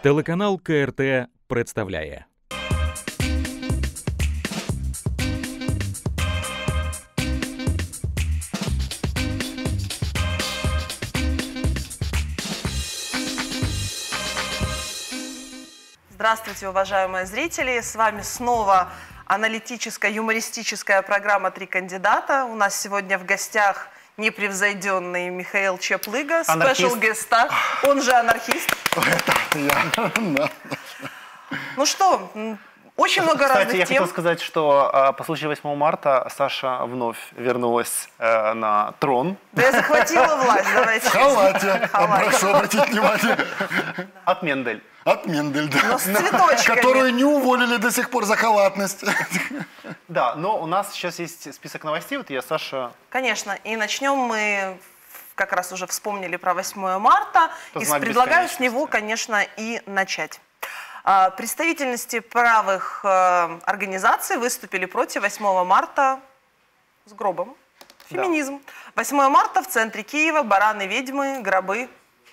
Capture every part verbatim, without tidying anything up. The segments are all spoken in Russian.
Телеканал КРТ представляє. Здравствуйте, уважаемые зрители! С вами снова аналитическая, юмористическая программа «Три кандидата». У нас сегодня в гостях непревзойденный Михаил Чаплыга, спешл геста, он же анархист. Это я. Ну что, очень много Кстати, разных я тем. хотел сказать, что по случаю восьмого марта Саша вновь вернулась э, на трон. Да я захватила власть, давайте. В халате. Прошу обратить внимание. От Мендель. От Мендель, да. Но с цветочками. Которую не уволили до сих пор за халатность. Да, но у нас сейчас есть список новостей. Вот я, Саша... Конечно, и начнем мы, как раз уже вспомнили про восьмое марта, Это и знак предлагаю с него, конечно, и начать. А, Представительности правых э, организаций выступили против восьмого марта с гробом. Феминизм. восьмое марта в центре Киева, бараны, ведьмы, гробы.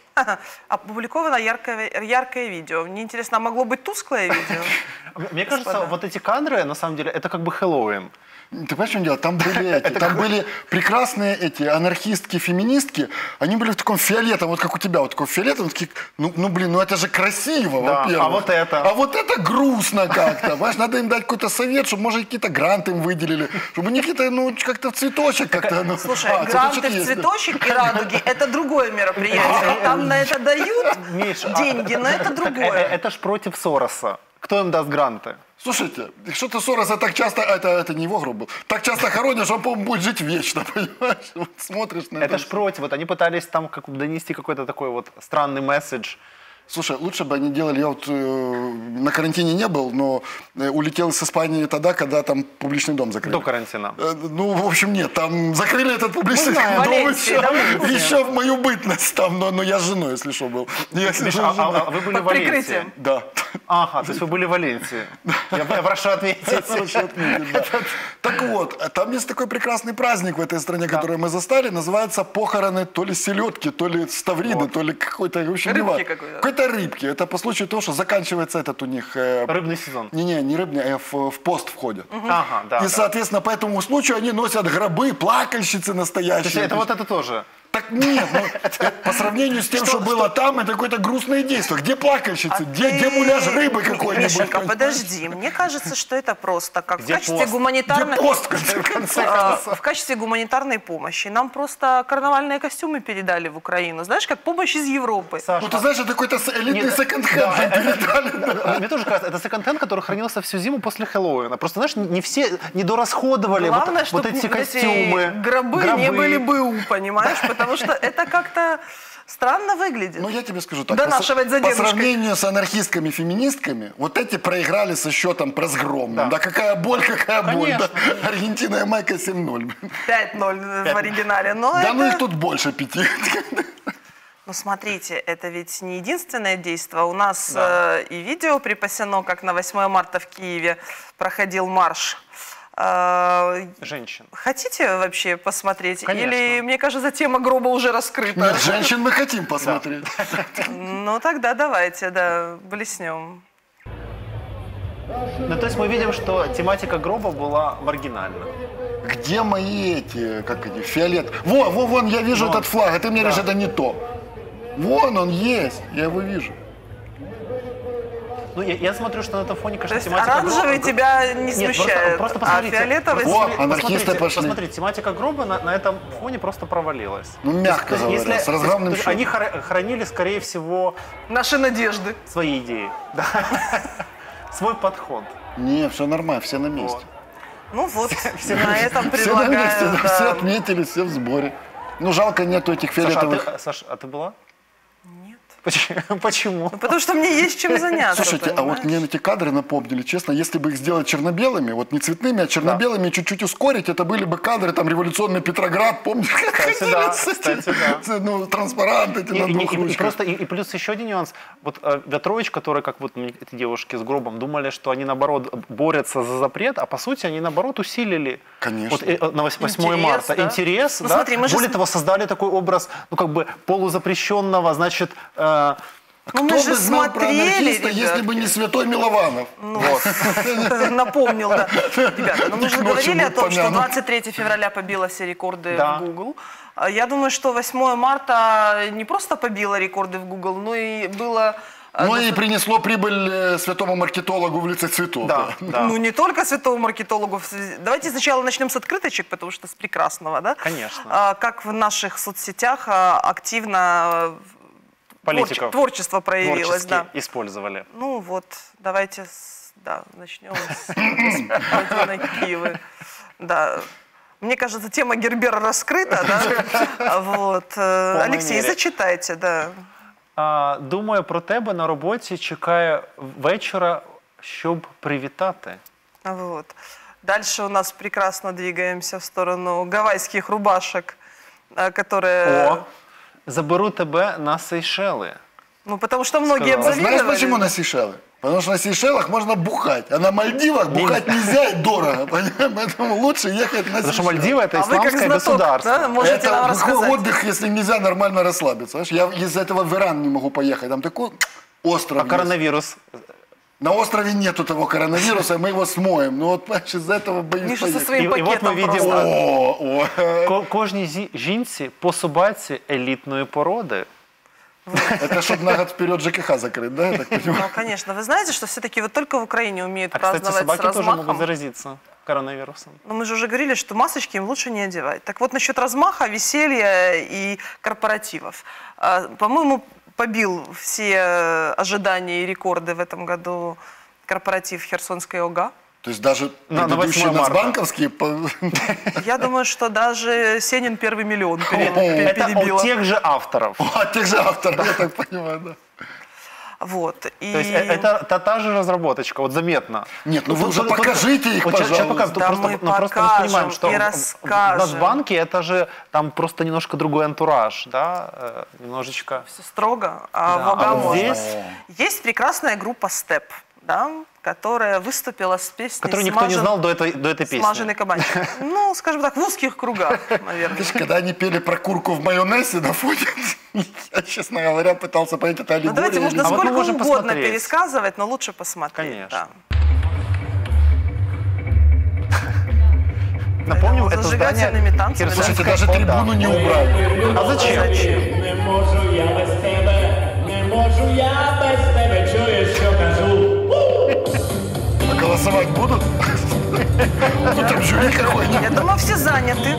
Опубликовано яркое, яркое видео. Мне интересно, а могло быть тусклое видео? Мне кажется, вот эти кадры, на самом деле, это как бы Хэллоуин. Ты понимаешь, в чем дело? Там были эти, там были прекрасные эти анархистки, феминистки. Они были в таком фиолетовом, вот как у тебя, вот такой фиолетовом, такие, ну, ну блин, ну это же красиво, Да, во-первых. а вот это? А вот это грустно как-то. Понимаешь, надо им дать какой-то совет, чтобы, может, какие-то гранты им выделили, чтобы они какие-то, ну, как-то в цветочек как-то. Ну, Слушай, а, гранты в есть. цветочек и радуги – это другое мероприятие. Там на это дают Миш, а- деньги, но это Так, э- другое. Это ж против Сороса. Кто им даст гранты? Слушайте, что-то Сороса так часто, это, это не его гроб был, так часто хоронишь, он, по-моему, будет жить вечно, понимаешь? Вот смотришь на это. Это ж против. Вот они пытались там как бы донести какой-то такой вот странный месседж. Слушай, лучше бы они делали, я вот э, на карантине не был, но э, улетел из Испании тогда, когда там публичный дом закрыли. До карантина. Э, ну, в общем, нет, там закрыли этот публичный знаем. дом Валенсии, еще, да, мы помним. еще в мою бытность там, но, но я с женой, если что, был. Я, Миш, а, а- а вы были Под в Валенсии? прикрытием. Да. Ага, то есть вы были в Валенсии. Я, я прошу отметить. Лучше отметить, да. Так вот, там есть такой прекрасный праздник в этой стране, который мы застали, называется похороны то ли селедки, то ли ставриды, Вот. то ли какой-то, в общем, Рыбки не важно. какой-то. Какой-то рыбки. Это по случаю того, что заканчивается этот у них... э, Рыбный сезон. Не-не, не рыбный, а в, в пост входят. Ага, да. И, да. соответственно, по этому случаю они носят гробы, плакальщицы То есть настоящие. это вот это тоже. Так нет, ну, это по сравнению с тем, что, было там, это какое-то грустное действие. Где плакальщицы? А где, ты, где муляж рыбы какой-нибудь? Мишенька, подожди, мне кажется, что это просто как в Где качестве пост? гуманитарной... Где пост, в конце концов? А, в качестве гуманитарной помощи. Нам просто карнавальные костюмы передали в Украину. Знаешь, как помощь из Европы. Саша, Ну, ты знаешь, это какой-то с- элитный Нет, секонд-хенд да, нам передали. да. мне тоже кажется, это секонд-хенд, который хранился всю зиму после Хэллоуина. Просто, знаешь, не все недорасходовали Главное, вот, чтобы вот эти костюмы. гробы, не были БУ, понимаешь? Потому что это как-то странно выглядит. Ну, я тебе скажу так. Донашивать за по, по дедушкой. сравнению с анархистками-феминистками, вот эти проиграли со счетом разгромным. Да, Да. какая боль, какая боль. Конечно, Да. Аргентина и Ямайка семь ноль. пять ноль в оригинале. Но Да это... ну их тут больше пяти. Ну, смотрите, это ведь не единственное действие. У нас э, и видео припасено, как на восьмое марта в Киеве проходил марш. Э, Женщин. Хотите вообще посмотреть? Конечно. Или, мне кажется, тема гроба уже раскрыта? Нет, женщин мы хотим посмотреть. Ну, тогда давайте, да, блеснем. Ну, то есть мы видим, что тематика гроба была маргинальна. Где мои эти, как эти, фиолет? Во, во, вон, я вижу Вон. этот флаг, а ты мне Да. говоришь, это не то. Вон он есть, я его вижу. Ну, я, я смотрю, что на этом фоне, То конечно, есть тематика оранжевый гроба... тебя не Нет, смущает, просто, просто а посмотрите. фиолетовый... Во, Посмотрите, анархисты пошли. Посмотрите, тематика гроба на, на этом фоне просто провалилась. Ну, мягко То есть, говоря, если- с то есть- разгромным то есть счетом. Они хра- хранили, скорее всего, Наши надежды. свои идеи. Да. Свой подход. Не, все нормально, все на месте. Вот. Ну вот, на этом Все на месте, предлагаю... да, все да. отметили, все в сборе. Ну, жалко нету этих Саша, а фиолетовых. ты, Саша, а ты была? Нет. Почему? Почему? Ну, потому что мне есть чем заняться. Слушайте, а вот понимаешь? мне эти кадры напомнили, честно, если бы их сделать черно-белыми, вот не цветными, а черно-белыми, чуть-чуть ускорить, это были бы кадры, там, революционный Петроград, помнишь? как Кстати, ходили да, с этим- кстати, да. с- Ну, транспаранты эти И, на и- двух и- и ручках. просто, и, и плюс еще один нюанс. Вот э, Вятрович, который, как вот м, эти девушки с гробом, думали, что они, наоборот, борются за запрет, а по сути они, наоборот, усилили Конечно. вот, э, э, на восьмое Интерес, марта да? интерес. Ну, да? смотри, мы же Более с- того, создали такой образ, ну, как бы полузапрещенного, значит, э, Ну, мы Кто же бы знал про смотрели, анархиста, если ребятки. бы не святой Милованов? Ну, напомнил, да. Ребята, ну мы же Ночью говорили о будет том, что помянут. двадцать третьего февраля побило все рекорды Да. в Google. А Я думаю, что восьмое марта не просто побило рекорды в Google, но и было... э, Ну и доста- принесло прибыль э, святому маркетологу в лице цветов. Да, да. Ну, не только святому маркетологу. в связи- Давайте сначала начнем с открыточек, потому что с прекрасного, да? Конечно. А, Как в наших соцсетях а, активно э, Политиков творче- творчество проявилось, творчески да. использовали. Ну вот, давайте, с- да, начнем с господина Кивы. Да. Мне кажется, тема Гербера раскрыта, да? Вот. э, полной Алексей, мірі. зачитайте, да. А, думаю про тебе на роботі, чекаю вечора, щоб привітати. Вот. Дальше у нас прекрасно двигаемся в сторону гавайских рубашек, э, которые... О, заберу тебе на Сейшели. Ну, потому что многие Сказала. А знаешь, обзавидовали. почему на Сейшелы? Потому что на Сейшелах можно бухать, а на Мальдивах бухать нельзя и дорого, понимаешь? Поэтому лучше ехать на Потому что Сейшелы. Мальдивы — это А вы как исламское знаток, государство. да, можете нам Это рассказать? отдых, если нельзя нормально расслабиться. Знаешь, я из-за этого в Иран не могу поехать. Там такой остров А есть. коронавирус? На острове нету того коронавируса, мы его смоем. Ну вот, понимаешь, из-за этого боюсь Миша со поехать. своим И- и вот пакетом мы видим, просто. О, о. Ко- Кожній зі- жінці по собаці елітної породи. Это чтобы на год вперед ЖКХ закрыть, да, я так понимаю? Ну, конечно. Вы знаете, что все-таки вот только в Украине умеют А, кстати, праздновать с собаки тоже могут размахом. заразиться коронавирусом. Но мы же уже говорили, что масочки им лучше не одевать. Так вот, насчет размаха, веселья и корпоративов. А, По-моему, побил все ожидания и рекорды в этом году корпоратив Херсонской ОГА. То есть даже На- на предыдущие восьмое марта. нацбанковские... по- Я думаю, что даже Сенин первый миллион пере- О, пере- Это перебила. от тех же авторов. От тех же авторов, я так понимаю, да. Вот. И... То есть э- это та, та же разработочка, вот заметно. Нет, ну вы Тут- уже тут- тут- покажите их, вот щас- щас пожалуйста. покажем. Тут Да просто, мы ну, просто мы покажем понимаем, что и в- в- расскажем. в Нацбанке это же там просто немножко другой антураж, да, э, немножечко. Все строго, а Да, в ОГА а вот можно. здесь- Есть прекрасная группа «Степ», да, которая выступила с песней Которую никто не «Смажен- знал до этой, до этой «Смаженный песни. кабанчик». Ну, скажем так, в узких кругах, наверное. Видишь, когда они пели про курку в майонезе на фоне, я, честно говоря, пытался понять, это Ну, аллегория давайте, или можно А вот мы сколько можем угодно посмотреть. пересказывать, но лучше посмотреть. Конечно. да. Напомню, Ну, это зажигательными здание танцами, да. Слушайте, Херсонской даже ОДА. трибуну не убрали. А зачем? Не можу я без тебе, не можу я без тебе, чуєш, що кажу? А голосовать будут? Ну там жюри Я какой-нибудь. думаю, все заняты.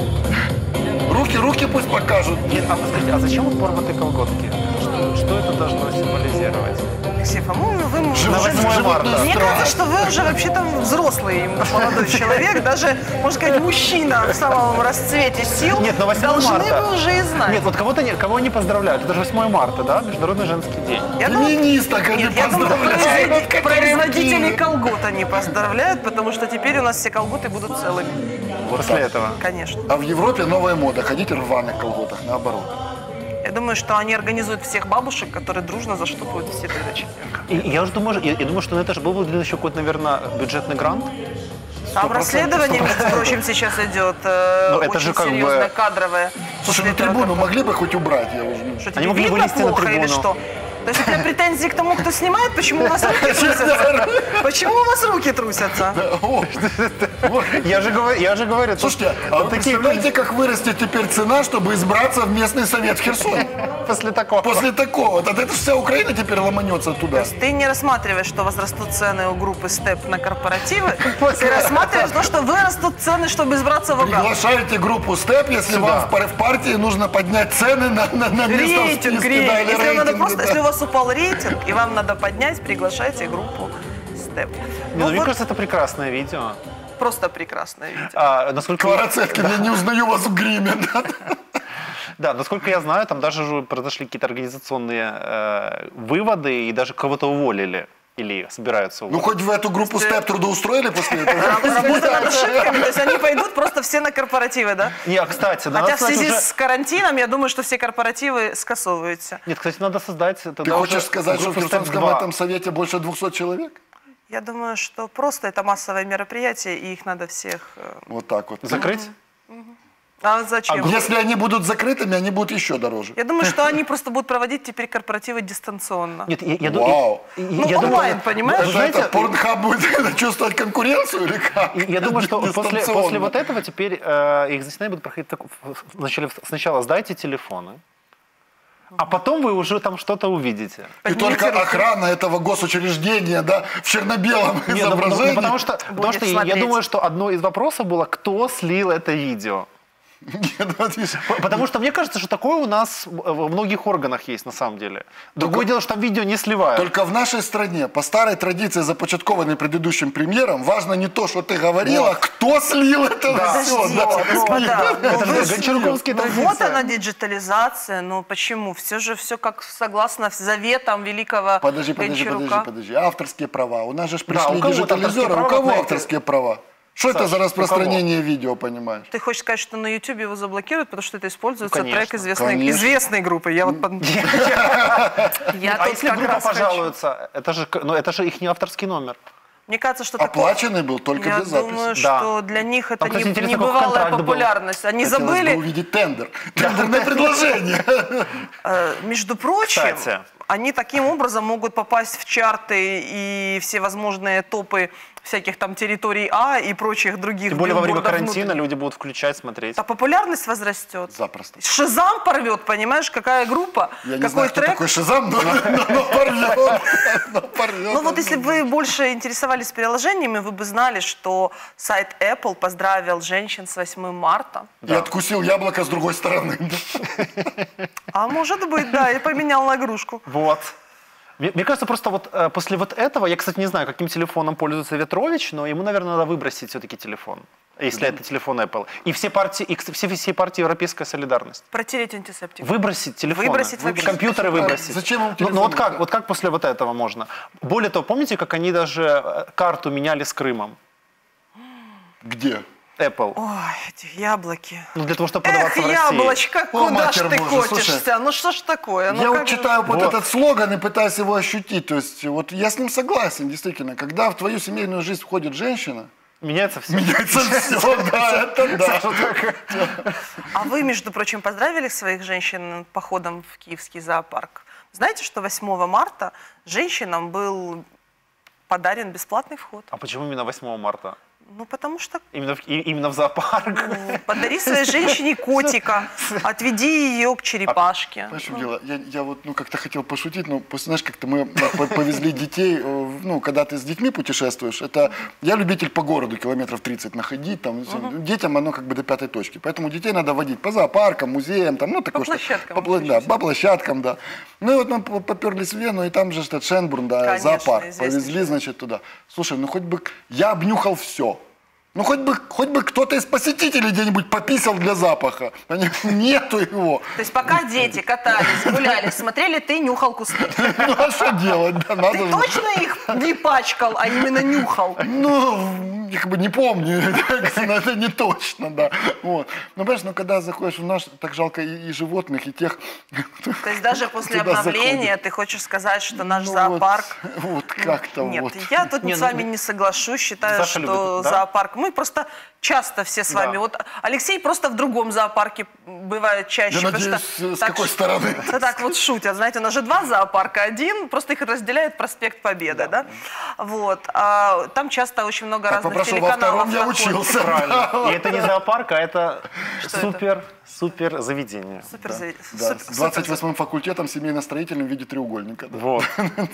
Руки, руки пусть покажут. Нет, а подскажите, а зачем вот порватые колготки? Что, что это должно символизировать? Алексей, по-моему, вы уже... На восьмое марта. Мне кажется, что вы уже вообще-то взрослый молодой человек, даже, можно сказать, мужчина в самом расцвете сил. Нет, на восьмое Должны марта. вы уже и знать. Нет, вот кого-то не, кого они поздравляют. Это же восьмое марта, да? Международный женский день. Я думаю, Феминисток они нет, я думаю, поздравляют. производи- производители колгот они поздравляют, потому что теперь у нас все колготы будут целыми. После этого. Конечно. А в Европе новая мода. Ходить в рваных колготах, наоборот. Я думаю, что они организуют всех бабушек, которые дружно заштопают все дырочки. И, я уже думаю, я, я думаю, что на это же был выделен еще какой-то, наверное, бюджетный грант. Там расследование, между прочим, сейчас идет э, Ну, это очень же как бы- серьезное, кадровое. Слушай, ну После этого, трибуну как- могли бы хоть убрать, я уже не Что, Они тебе могли видно вылезти на плохо или трибуну. что? То есть у тебя претензии к тому, кто снимает, почему у вас руки трусятся? Почему у вас руки трусятся? О, вот. Я же говорю, я же говорю, Слушайте, а вот вы такие представляете, как вырастет теперь цена, чтобы избраться в местный совет в Херсоне? после такого. После такого. Тогда это ж вся Украина теперь ломанется То туда. есть ты не рассматриваешь, что возрастут цены у группы «Степ» на корпоративы, ты рассматриваешь то, что вырастут цены, чтобы избраться в ОГА. Приглашайте группу «Степ», если Сюда. вам в пар- в партии нужно поднять цены на, на, на место в Рейтинг, списке. рейтинг. да, или Если, вам надо рейтинги, просто, да. если у вас упал рейтинг, и вам надо поднять, приглашайте группу «Степ». Не, Ну, ну, мне вот кажется, это прекрасное видео. просто прекрасное видео. А, насколько, Клара Цеткин, я не узнаю вас в гриме. Да? да, насколько я знаю, там даже уже произошли какие-то организационные э, выводы, и даже кого-то уволили. Или собираются Ну, уволить. хоть в эту группу «Степ» трудоустроили после этого? Работа над ошибками, то есть они пойдут просто все на корпоративы, да? Не, а, кстати, надо Хотя в создать связи уже- с карантином, я думаю, что все корпоративы скасовываются. Нет, кстати, надо создать... Ты хочешь сказать, что в Херсонском этом совете больше двухсот человек? Я думаю, что просто это массовое мероприятие, и их надо всех... э, Вот так вот. Закрыть? А зачем? Если они будут закрытыми, они будут еще дороже. Я думаю, что они просто будут проводить теперь корпоративы дистанционно. Нет, я, я, ду- Вау. я- Ну, я думаю- онлайн, понимаешь? Это, знаете, это Порнхаб будет чувствовать конкуренцию или как? Я думаю, что после, Дистанционно. после вот этого теперь э, их заседания будут проходить так, вначале, сначала сдайте телефоны, а потом вы уже там что-то увидите. И Поднимите только руки. охрана этого госучреждения, да, в черно-белом Не, ну, ну, изображении. ну, потому что, потому Будет что я, я смотреть. думаю, что одно из вопросов было, кто слил это видео. Нет, вот видишь, П- Потому что мне кажется, что такое у нас во многих органах есть на самом деле. Другое дело, что там видео не сливают. Только в нашей стране, по старой традиции, започаткованной предыдущим премьером, важно не то, что ты говорила, а кто слил это все. Подождите, господа, ну Это вы же Гончаруковские Ну, традиции. вот она диджитализация, но почему? Все же все как согласно заветам великого Подожди, подожди, подожди, Гончарука. подожди. Авторские права. У нас же ж Да, пришли у кого диджитализеры. авторские У права, кого знаете? авторские права? Что это Саш, за у кого? распространение видео, понимаешь? Ты хочешь сказать, что на YouTube его заблокируют, потому что это используется Ну, конечно, трек известной, конечно. известной группы. Я вот под- Я А тут если как группа раз хочу. пожалуется, это же, ну, это же их не авторский номер. Мне кажется, что такое... Оплаченный был только Я без записи. думаю, Да. что для них это Там, кстати, не, интересно, какой небывалая контракт был. популярность. Они Хотелось бы забыли, увидеть тендер. Тендерное предложение. э, между прочим, Кстати. они таким образом могут попасть в чарты и все возможные топы всяких там территорий А и прочих других Тем более во время билбордов карантина внутренних. люди будут включать, смотреть. А популярность возрастет. Запросто. Шазам порвет, понимаешь, какая группа, Я не какой знаю, кто трек. такой Шазам, но но- но порвет. Но порвет. Ну вот если бы вы больше интересовались приложениями, вы бы знали, что сайт Apple поздравил женщин с восьмым марта. И откусил яблоко с другой стороны. А может быть, да, и поменял на игрушку. Вот. Мне, мне кажется, просто вот э, после вот этого, я, кстати, не знаю, каким телефоном пользуется Ветрович, но ему, наверное, надо выбросить все-таки телефон, если это телефон Apple. И все партии, и все, все партии Европейская солидарность. Протереть антисептик. Выбросить телефоны, Выбросить Вы- вообще. компьютеры выбросить. Зачем им Ну, телефоны? ну вот как, вот как после вот этого можно? Более того, помните, как они даже э, карту меняли с Крымом? Где? Apple. Ой, эти яблоки. Ну, для того, чтобы Эх, продаваться в России. яблочко, О, куда матерь ж ты Божья, котишься? слушай, Ну что ж такое? Ну, Я как вот же- читаю вот Вот. этот слоган и пытаюсь его ощутить. То есть вот я с ним согласен, действительно. Когда в твою семейную жизнь входит женщина, Меняется все. меняется все. Да, это да. А вы, между прочим, поздравили своих женщин походом в Киевский зоопарк? Знаете, что восьмого марта женщинам был подарен бесплатный вход? А почему именно восьмого марта? Ну, потому что Именно в, и- именно в зоопарк? ну, подари своей женщине котика, отведи ее к черепашке. Знаешь, в чем дело? Я, я вот, ну, как-то хотел пошутить, но после, знаешь, как-то мы по- повезли детей, э, ну, когда ты с детьми путешествуешь, это, я любитель по городу километров тридцать находить, там, всё. Детям оно как бы до пятой точки, поэтому детей надо водить по зоопаркам, музеям, там, ну, такое, что- площадкам по, пла- еще да, всё. по площадкам, да. Ну, и вот мы по- поперлись в Вену, и там же этот Шенбрун, да, Конечно, зоопарк, известный повезли, значит, туда. Слушай, ну, хоть бы, я обнюхал все. Ну, хоть бы, хоть бы кто-то из посетителей где-нибудь пописал для запаха. Они- Нету его. То есть пока дети катались, гуляли, смотрели, ты нюхал кусты. Ну, а что делать? Да, надо Ты же. точно их не пачкал, а именно нюхал? Ну, я как бы не помню, но это не точно, да. Вот. Ну, понимаешь, ну, когда заходишь в наш, так жалко и, и животных, и тех, кто То есть даже после туда обновления заходит. ты хочешь сказать, что наш Ну, зоопарк... Вот, вот как-то Нет, вот. я тут Не, с ну, вами не соглашусь, считаю, Саша что любит, да? зоопарк... Мы просто часто все с вами... Да. Вот Алексей просто в другом зоопарке бывает чаще. Я потому надеюсь, что с так какой ш- стороны? Это так вот шутят, знаете, у нас же два зоопарка, один, просто их разделяет проспект Победы, да? Вот. А там часто очень много Так, разных попрошу, во телеканалов втором я находится. учился. Правильно. И это не зоопарк, а это Что супер, супер заведение. Супер, зави- Да, супер- с супер двадцать восьмым факультетом семейно-строительным в виде треугольника. Да. Вот.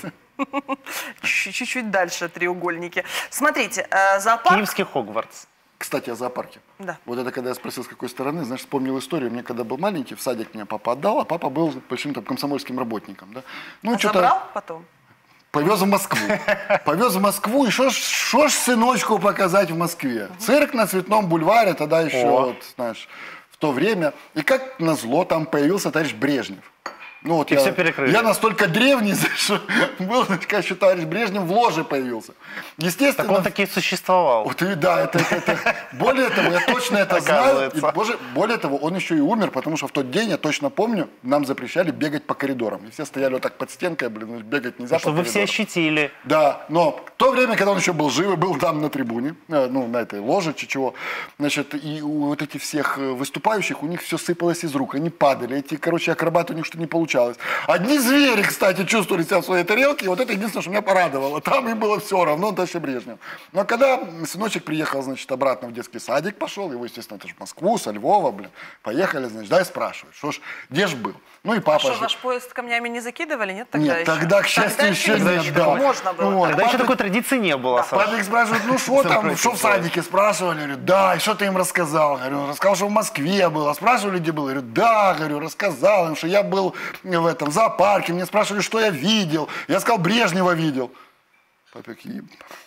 Чуть- Чуть-чуть дальше треугольники. Смотрите, э, зоопарк... Киевский Хогвартс. Кстати, о зоопарке. Да. Вот это когда я спросил, с какой стороны, знаешь, вспомнил историю. Мне когда был маленький, в садик меня папа отдал, а папа был большим там комсомольским работником. Да? Ну, А что-то забрал потом? повез в Москву. Повез в Москву, и что ж, шо ж сыночку показать в Москве? Цирк на Цветном бульваре, тогда еще, О. вот, знаешь, в то время. И как назло там появился товарищ Брежнев. Ну, вот И я, всё перекрыли. я настолько древний, что был, как еще товарищ Брежнев в ложе появился. Естественно. Так он таки существовал. Вот, и да, это, это, это- более того, я точно это знаю. И, Оказывается. боже, более того, он еще и умер, потому что в тот день, я точно помню, нам запрещали бегать по коридорам. И все стояли вот так под стенкой, блин, бегать нельзя Что по вы все коридорам. ощутили. Да, но в то время, когда он еще был жив и был там на трибуне, э, ну, на этой ложе, чего, значит, и у вот этих всех э, выступающих, у них все сыпалось из рук, они падали, эти, короче, акробаты у них что не получалось. Одни звери, кстати, чувствовали себя в своей тарелке, и вот это единственное, что меня порадовало. Там им было все равно, дальше Брежнев. Но когда сыночек приехал, значит, обратно в детский садик пошел, его, естественно, это же в Москву, со Львова, блин, поехали, значит, да, и спрашивают, что ж, где ж был? Ну и папа Что, же... ваш поезд камнями не закидывали, нет? Тогда Нет, еще? тогда, к счастью, еще не нет, да. Можно было. Вот. Тогда папа- еще такой традиции не было, Саша. Папик спрашивает, ну что там, Закрытый что в садике, спрашивали, говорю, да, и что ты им рассказал? Говорю, рассказал, что в Москве был, а спрашивали, где был? Говорю, да, говорю, рассказал им, что я был в этом зоопарке, мне спрашивали, что я видел, я сказал, Брежнева видел. Папик, еб...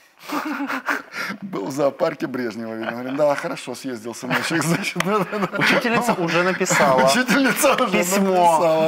Был в зоопарке Брежнева видел. Говорю, да, хорошо, съездил сыночек, значит. Учительница уже написала. Учительница уже Письмо. написала,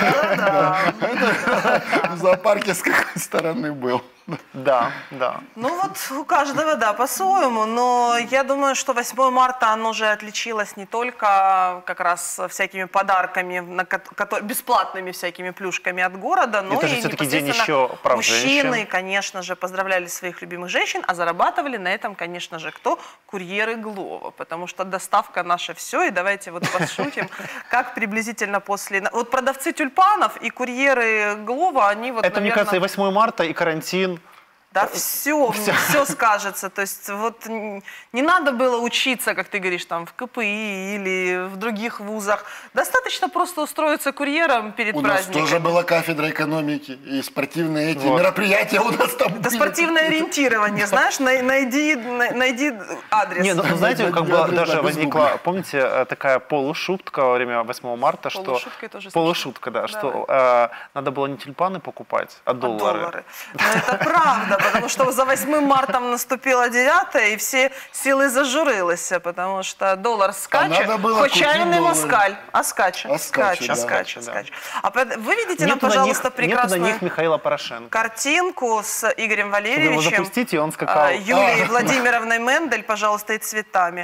да. Это в зоопарке с какой стороны был. Да, да. Ну вот у каждого, да, по-своему, но я думаю, что восьмое марта оно уже отличилось не только как раз всякими подарками, на ко- кото- бесплатными всякими плюшками от города, но Это же и всё-таки день непосредственно еще прав мужчины, женщин. конечно же, поздравляли своих любимых женщин, а зарабатывали на этом, конечно же, кто? Курьеры Глова, потому что доставка наша все, и давайте вот пошутим, как приблизительно после... Вот продавцы тюльпанов и курьеры Глова, они вот, Это, мне наверное, кажется, и восьмое марта, и карантин. Да, все, все скажется. То есть вот н- не надо было учиться, как ты говоришь, там в ка пэ и или в других вузах. Достаточно просто устроиться курьером перед У нас праздником. тоже была кафедра экономики и спортивные эти Вот. мероприятия у нас там Это были. спортивное ориентирование, знаешь, най- найди, най- найди адрес. Не, ну, ну, знаете, Да, как да, бы да, даже без возникла, гугла. помните, э, такая полушутка во время восьмого марта, что... Полушутка и тоже смешно. Полушутка, да, что э, надо было не тюльпаны покупать, а А доллары. доллары. Но это правда, потому что за восьмым мартом наступило девятое, и все силы зажурились, потому что доллар скачет, надо было хоть купить чайный доллары. москаль, а скачет, А скачет, скачет, да. скачет, Да. скачет. А под- вы видите нам, Нету на пожалуйста, них, нету на прекрасную них Михаила Порошенко. картинку с Игорем Чтобы его Валерьевичем, запустить, и он скакал. а, Юлией А. Владимировной Мендель, пожалуйста, и цветами.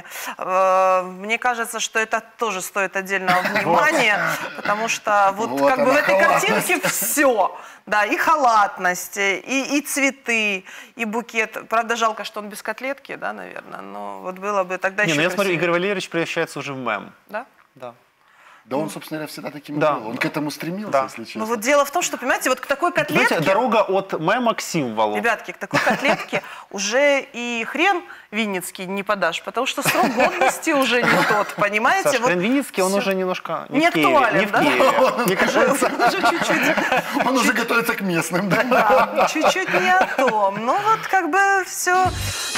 Э, Мне кажется, что это тоже стоит отдельного внимания, потому что вот, Вот как бы в она, этой халатность. картинке все. Да, и халатность, и, и цветы, и букет. Правда, жалко, что он без котлетки, да, наверное. Но вот было бы тогда Не, еще ну я смотрю, красивее. Игорь Валерьевич превращается уже в мем. Да? Да. Да он, собственно говоря, всегда таким и Да. был. Он к этому стремился, Да. если честно. Ну вот дело в том, что, понимаете, вот к такой котлетке... Знаете, дорога от мема к символу. Ребятки, к такой котлетке уже и хрен винницкий не подашь, потому что срок годности уже не тот, понимаете? Саш, Вот Хрен Винницкий, он всё. уже немножко не, Не в Киеве. актуален, Не в да? Киеве. Мне кажется, Уже чуть-чуть, Он уже готовится к местным, да? да, чуть-чуть не о том. Ну вот как бы все...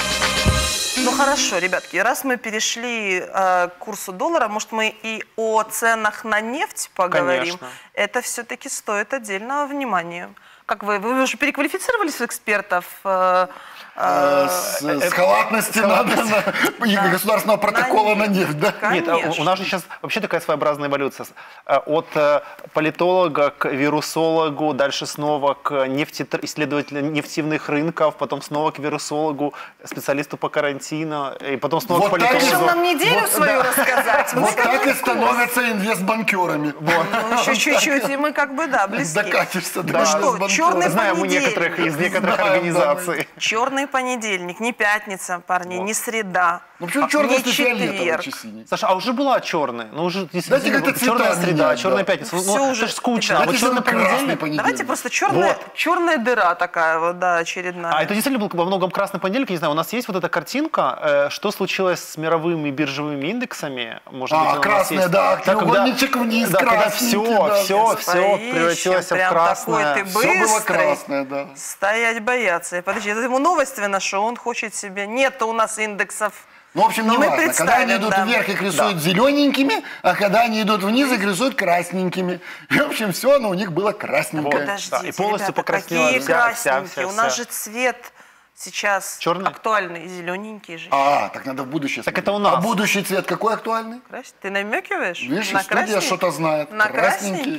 Ну хорошо, ребятки, раз мы перешли э, к курсу доллара, может мы и о ценах на нефть поговорим? Конечно. Это все-таки стоит отдельного внимания. Как вы, вы уже переквалифицировались в экспертов? э, э, С, с халатности надо на- и государственного протокола на нефть, да? нет, а у- Конечно. у нас же сейчас вообще такая своеобразная эволюция. С- э, От э, политолога к вирусологу, дальше снова к нефтетр- исследователю нефтяных рынков, потом снова к вирусологу, специалисту по карантину, и потом снова Вот к так же Решил политологу. нам неделю Вот, свою рассказать. Мы Вот как так бы и становятся инвестбанкерами. Ну, еще чуть-чуть, и мы как бы, да, близки. Докатишься до Ну что, инвестбанкера. черный Знаем у понедельник. некоторых из некоторых Знаем, организаций. Черный понедельник, не пятница, парни, не среда, Ну почему черный, не если фиолетовый, четверг. чи синий? Саша, а уже была черная? Ну уже Знаете, как это черная цвета среда, меняют, черная да. пятница. Ну, Всё ну, уже, это ж скучно. ребят, А вот Давайте черный сделаем красный понедельник. понедельник. Давайте просто черная, Вот. черная дыра такая вот, да, очередная. А это действительно был во многом красный понедельник. Не знаю, у нас есть вот эта картинка, э, что случилось с мировыми биржевыми индексами. Может А, быть, у нас красная, есть. да, когда- треугольничек вниз, да, когда красненький, все, да. все, все Стоишь, превратилось в прям красное. такой ты Все было быстрый. красное, да. Стоять бояться. Подожди, это ему новость что он хочет себе. Нет у нас индексов. Ну, в общем, Но не мы важно. Когда представим, они идут да. вверх, их рисуют зелененькими, а когда они идут вниз, их рисуют красненькими. И, в общем, все оно у них было красненькое. Подождите, да, и полностью ребята, покраснела какие вся- вся- красненькие. вся- У нас вся. же цвет сейчас Черный? актуальный, и зелененький же. А, так надо в будущее Так смотреть. это у нас. А будущий цвет какой актуальный? Крас- Ты намекиваешь? Видишь, на студия красненький? что-то знает. На Красненький. красненький?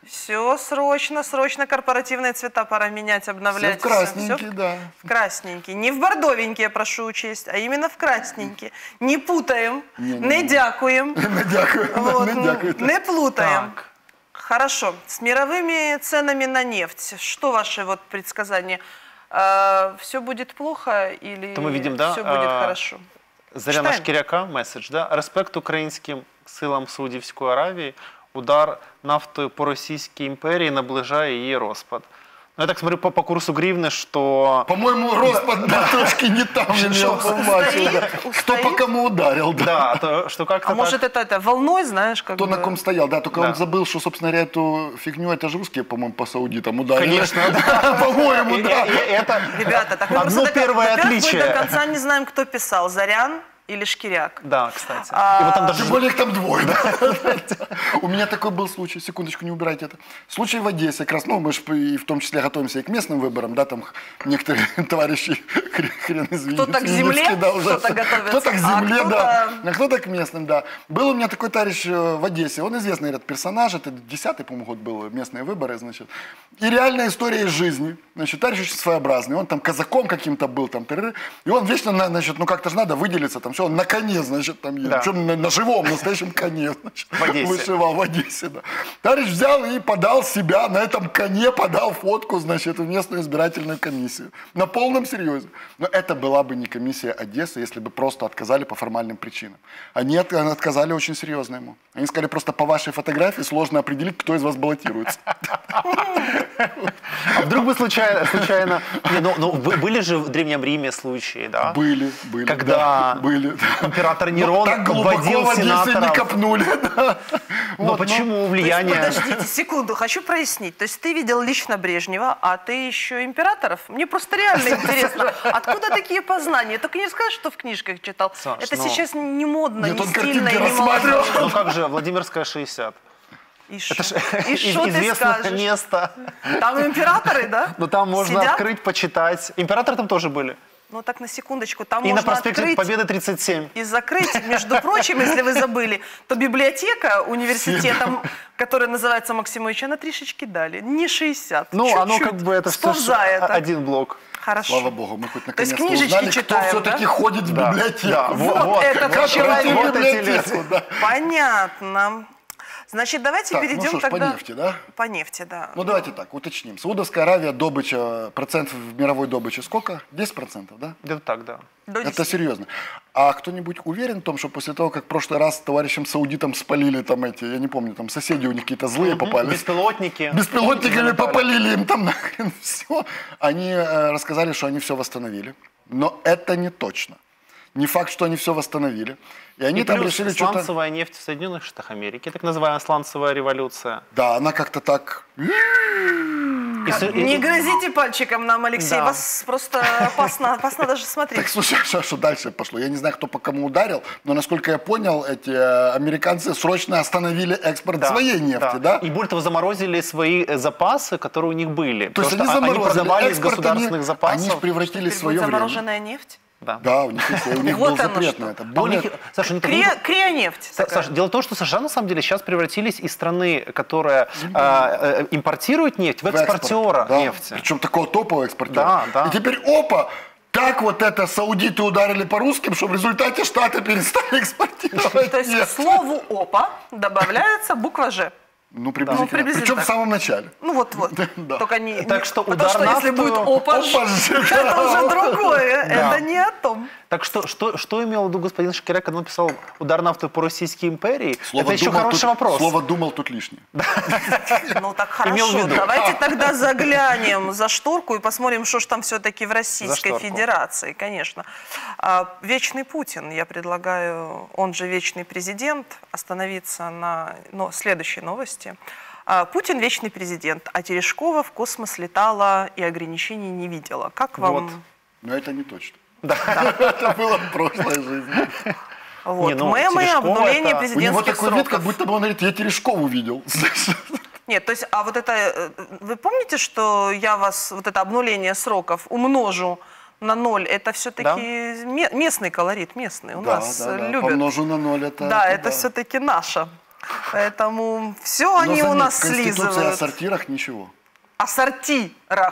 Все срочно, срочно корпоративные цвета пора менять, Все обновлять. в красненький, Всё в- да. В красненький. Не в бордовенький, прошу учесть, а именно в красненький. Не путаем, Не-не-не. не дякуем. Не дякую, Вот, не дякую. не плутаем. Так. Хорошо. С мировыми ценами на нефть. Что ваши вот предсказания? Все будет плохо или То ми видим, да, все будет а, хорошо? Заряна Читаем. Шкіряка, меседж, да? Респект українським силам Саудівської Аравії. Удар нафтою по Російській імперії наближає її розпад. Ну, я так смотрю по, по курсу гривны, что... По-моему, Роспад на точке не там имел формацию. да. Кто устоит? по кому ударил, да. Да, то, что как-то А так... может это, это волной, знаешь, как Кто бы... на ком стоял, да, только Да. он забыл, что, собственно говоря, эту фигню, это же русские, по-моему, по саудитам ударили. Конечно, да. По-моему, И- да. и- и это Ребята, так мы одно просто до, первое во-первых, мы отличие. до конца не знаем, кто писал, Зарян или Шкиряк. Да, кстати. А, И вот там даже... Тем более их там двое, да. У меня такой был случай, секундочку, не убирайте это. Случай в Одессе, как раз, ну, мы же и в том числе готовимся и к местным выборам, да, там некоторые товарищи, хрен, хрен извините, Кто-то к земле, Винницкий, да, уже. кто-то готовится, Кто-то к а земле, кто-то- да, а кто-то к местным, да. Был у меня такой товарищ э, в Одессе, он известный этот персонаж, это десятый, по-моему, год был, местные выборы, значит. И реальная история из жизни, значит, товарищ очень своеобразный, он там казаком каким-то был, там, тыры, и он вечно, на- значит, ну как-то же надо выделиться, там, все, он на коне, значит, там, едет. Да. Причем на, на живом, настоящем коне, значит, В Одессе. вышивал в Одессе, да. Товарищ взял и подал себя на этом коне, подал фотку, значит, в местную избирательную комиссию. На полном серьезе. Но это была бы не комиссия Одессы, если бы просто отказали по формальным причинам. Они от- отказали очень серьезно ему. Они сказали, просто по вашей фотографии сложно определить, кто из вас баллотируется. А вдруг бы случайно... случайно... Не, ну, ну, бы- были же в Древнем Риме случаи, да? Были, были. Когда да, были. да. император Ну, Нерон так глубоко вводил в Одессе не сенаторов. копнули. да. Но Вот, почему влияние... Подождите секунду, хочу прояснить. То есть ты видел лично Брежнева, а ты еще императоров? Мне просто реально интересно, откуда такие познания? Только не скажешь, что в книжках читал. Саш, Это ну- сейчас не модно, Нет, не он стильно, картинки и не рассматривал. молодежно. Ну как же, Владимирская шестьдесят. И Это шо? же И из- что ты известное скажешь? место. Там императоры, да? Ну там можно Сидят? открыть, почитать. Императоры там тоже были. Ну так на секундочку, там И на можно проспекте открыть Победы тридцать семь. и закрыть. Между прочим, если вы забыли, то библиотека университета, которая называется Максимович, она трішечки дали. Не шестьдесят. Ну, чуть-чуть. оно как бы это все Сползает, так. один блок. Хорошо. Слава богу, мы хоть То есть наконец-то книжечки узнали, кто читаем, все-таки да? ходит в Да, библиотеку. да, Вот, вот, этот Как человек. пройти в Вот эти библиотеку, люди. да. Понятно. Значит, давайте Так, ну перейдем что ж, по тогда... нефти, да? По нефти, да. Ну давайте так, уточним. Саудовская Аравия, добыча, процентов в мировой добыче сколько? десять процентов, да? Где-то так, да. До Это десяти. серьезно. А кто-нибудь уверен в том, что после того, как в прошлый раз товарищам саудитам спалили там эти, я не помню, там соседи у них какие-то злые попались, Беспилотники. беспилотниками Залетали. попалили им там нахрен все, они э, рассказали, что они все восстановили. Но это не точно. Не факт, что они все восстановили. И они И там плюс решили что-то... сланцевая нефть в Соединенных Штатах Америки, так называемая сланцевая революция. Да, она как-то так... И с- и- Не грозите пальчиком нам, Алексей, Да. вас просто опасно, опасно даже Так, смотреть. слушай, что, что дальше пошло? Я не знаю, кто по кому ударил, но, насколько я понял, эти э, американцы срочно остановили экспорт Да, своей нефти, да? И более того, заморозили свои э, запасы, которые у них были. То есть Потому они что а- заморозили продавали из экспорт, государственных они, запасов. они ж превратили Теперь свое будет время. замороженная нефть? Да. Да, у них, есть- у них Вот был оно запрет что. на это. А у Более- них, Саша, у них Крия- Крионефть. Са- такая. Саш, дело в том, что США на самом деле сейчас превратились из страны, которая э, э, импортирует нефть, в в экспорт, экспортера да. нефти. Причем такого топового экспортера. Да, да. И теперь, опа, так вот это саудиты ударили по русским, что в результате Штаты перестали экспортировать То есть к нефть. слову «опа» добавляется буква «Ж». Ну, приблизительно. приблизительно Причем так. в самом начале. Ну вот-вот. Да. Только не... Так не- что потому удар что если нафту- будет «опа», ж, Опа, ж, это уже другое. Да. Это не о том. Так что, что, что имел в виду господин Шкиряк, когда он написал «удар нафты по Российской империи»? Слово Это еще «думал» хороший тут- вопрос. Слово «думал» тут лишнее. Ну так Имел в хорошо, виду. давайте тогда заглянем за шторку и посмотрим, что ж там все-таки в За Российской шторку. Федерации, конечно. А, Вечный Путин, я предлагаю, он же вечный президент, остановиться на но, следующей новости. А, Путин вечный президент, а Терешкова в космос летала и ограничений не видела. Как вам? Вот. Но это не точно. Это было в прошлой жизни. Вот. Не, ну, Мемы, Терешкова обнуление это- У него президентских такой вид, сроков. как будто бы он говорит, я Терешкову видел. Нет, то есть, а вот это, э, вы помните, что я вас, вот это обнуление сроков умножу на ноль, это все-таки местный колорит, местный, у Да, нас да, да. любят. Помножу на ноль, это... Да, это все-таки наше. Поэтому все Но они у заметь, нас Конституция о слизывают. сортирах ничего. Ассортирах.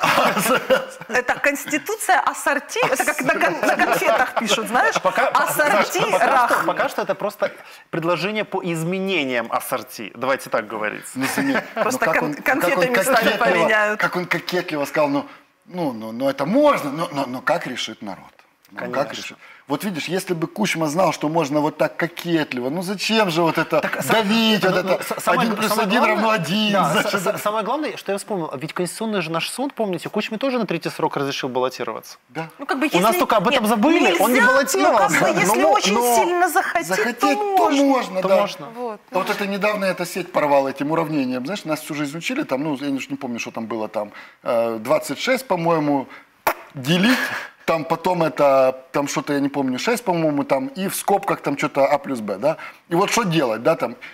Это конституция ассорти. Это как на, кон- на конфетах пишут, знаешь? Пока, пока, что, Ассортирах. пока что это просто предложение по изменениям ассорти. Давайте так говорить. Ну, заметь, ну, Просто как кон- он- как конфеты он местами кокетливо- поменяют. Как он кокетливо сказал, ну, ну, ну, ну это можно, но, но, но как решит народ? Ну, как Конечно. решит? Вот видишь, если бы Кучма знал, что можно вот так кокетливо, ну зачем же вот это давить, вот это один плюс один равно один. Да, значит, с- с- самое главное, что я вспомнил, ведь Конституционный же наш суд, помните, Кучме тоже на третий срок разрешил баллотироваться. да. Ну, как бы, У нас только об этом забыли, он не нельзя, баллотировался. Но как бы, если Но- очень но сильно захотеть, Захотеть, то то можно. можно, То да. можно. Вот. А вот это недавно эта сеть порвала этим уравнением. Знаешь, нас всю жизнь учили, там, ну, я уж не помню, что там было, там, э, двадцать шесть, по-моему, делить, там потом это, там что-то, я не помню, шесть, по-моему, там, и в скобках там что-то А плюс Б, да. И вот что делать, да, там.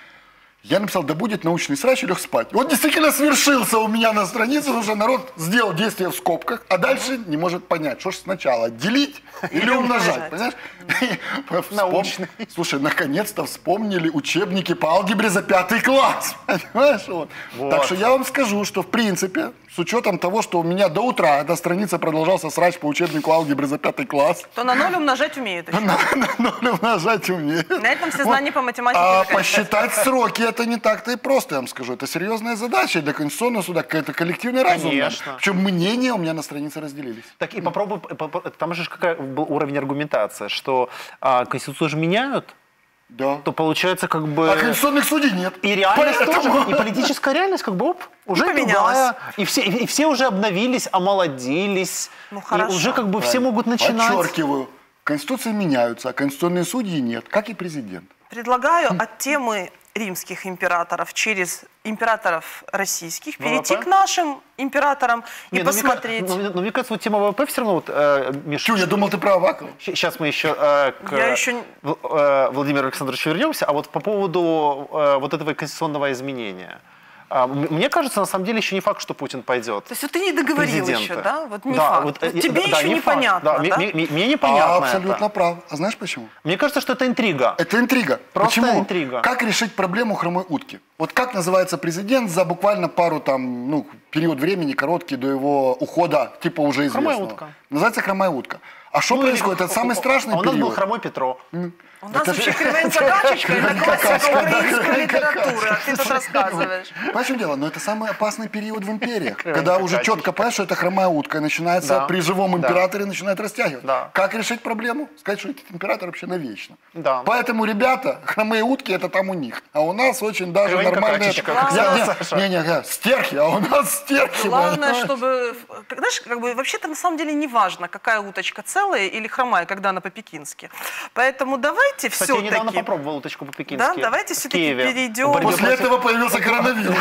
Я написал, да будет научный срач и лег спать. Он действительно свершился у меня на странице, потому что народ сделал действие в скобках, а дальше не может понять, что ж сначала, делить или Или умножать, умножать. понимаешь? Вспом- Научный. Слушай, наконец-то вспомнили учебники по алгебре за пятый класс, понимаешь? Вот. Вот. Так что я вам скажу, что в принципе, с учетом того, что у меня до утра эта страница продолжался срач по учебнику алгебры за пятый класс, То на ноль умножать умеют еще. на, на ноль умножать умеет. На этом все знания по математике А заканчиваются. посчитать сроки это не так-то и просто, я вам скажу. Это серьезная задача для Конституционного суда, какая-то коллективная разум. Конечно. Причем мнения у меня на странице разделились. Так и попробуй, попро- там же ж какой был уровень аргументации, что а, Конституцию же меняют, Да. то получается как бы... А конституционных судей нет. И реальность Поэтому- тоже, и политическая реальность как бы оп, уже поменялась. другая. И все, и, и все уже обновились, омолодились. Ну, и хорошо. уже как бы все могут начинать. Подчеркиваю, конституции меняются, а конституционные судьи нет, как и президент. Предлагаю от темы римских императоров через императоров российских перейти ВВП? к нашим императорам и Не, ну, мне посмотреть. кажется- ну, ну, мне кажется, вот тема ВВП все равно, вот, э, Миш, Чё, я думал, ты про Авакова. сейчас мы еще э, к Я еще не- В- э, Владимиру Александровичу вернемся, а вот по поводу э, вот этого конституционного изменения. А, м- Мне кажется, на самом деле еще не факт, что Путин пойдет. То есть вот ты не договорил Президента. еще, да? Вот не Да, факт. вот, э, Вот тебе да, еще не факт. непонятно, Да, да? мне, мне- мне непонятно А, абсолютно это. прав. А знаешь почему? Мне кажется, что это интрига. Это интрига. Просто Почему? интрига. Как решить проблему хромой утки? Вот как называется президент за буквально пару там, ну, период времени короткий до его ухода, типа уже известного? Хромая утка. Называется хромая утка. А что Ну, происходит? или- Это самый страшный а у нас был период. хромой Петро. У нас вообще кривенька качечка, это классика украинской литературы, а ты тут рассказываешь. Понимаешь, в чем дело? Но это самый опасный период в империях, Кривенька когда уже качечка. четко понимаешь, что это хромая утка, и начинается Да. при живом Да. императоре начинает растягивать. Да. Как решить проблему? Сказать, что этот император вообще навечно. Да. Поэтому, ребята, хромые утки это там у них, а у нас очень даже Кривенька нормальные... качечка, как Я- сказал не, Саша. не, не, не, стерхи, а у нас стерхи. Главное, понимаешь? чтобы, знаешь, как бы вообще-то на самом деле не важно, какая уточка целая или хромая, когда она по-пекински. Поэтому давайте Кстати, я недавно все-таки... попробовал уточку по-пекински. Да, давайте в все-таки Киеве. перейдем. В борьбе После против- этого появился коронавирус.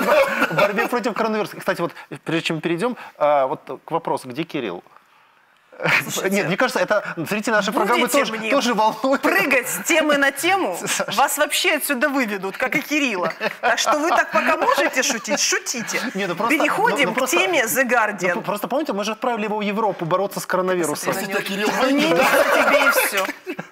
В борьбе против коронавируса. Кстати, вот прежде чем перейдем, а, вот к вопросу, где Кирилл? Слушайте, Нет, мне кажется, это зрители нашей программы будете тоже, мне тоже волнует. прыгать с темы на тему, вас вообще отсюда выведут, как и Кирилла. Так что вы так пока можете шутить, шутите. Не, ну просто- Переходим ну- ну к просто- теме The Ну, Guardian. просто помните, мы же отправили его в Европу бороться с коронавирусом. Посмотри на Простите, него. а Кирилл Да не, воюет, тебе и все.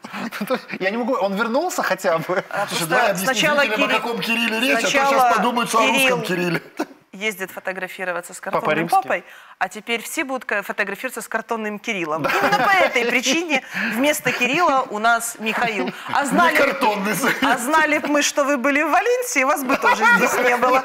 Я не могу, он вернулся хотя бы. Слушай, давай объясни Сначала зрителям, о Кирилл- каком Кирилле речь, а то сначала сейчас подумают, что о Кирилл русском Кирилле. ездит фотографироваться с Папа картонным римский. папой, а теперь все будут ка- фотографироваться с картонным Кириллом. Именно по этой причине вместо Кирилла у нас Михаил. А Не знали, картонный. а знали бы мы, что вы были в Валенсии, вас бы тоже здесь не было.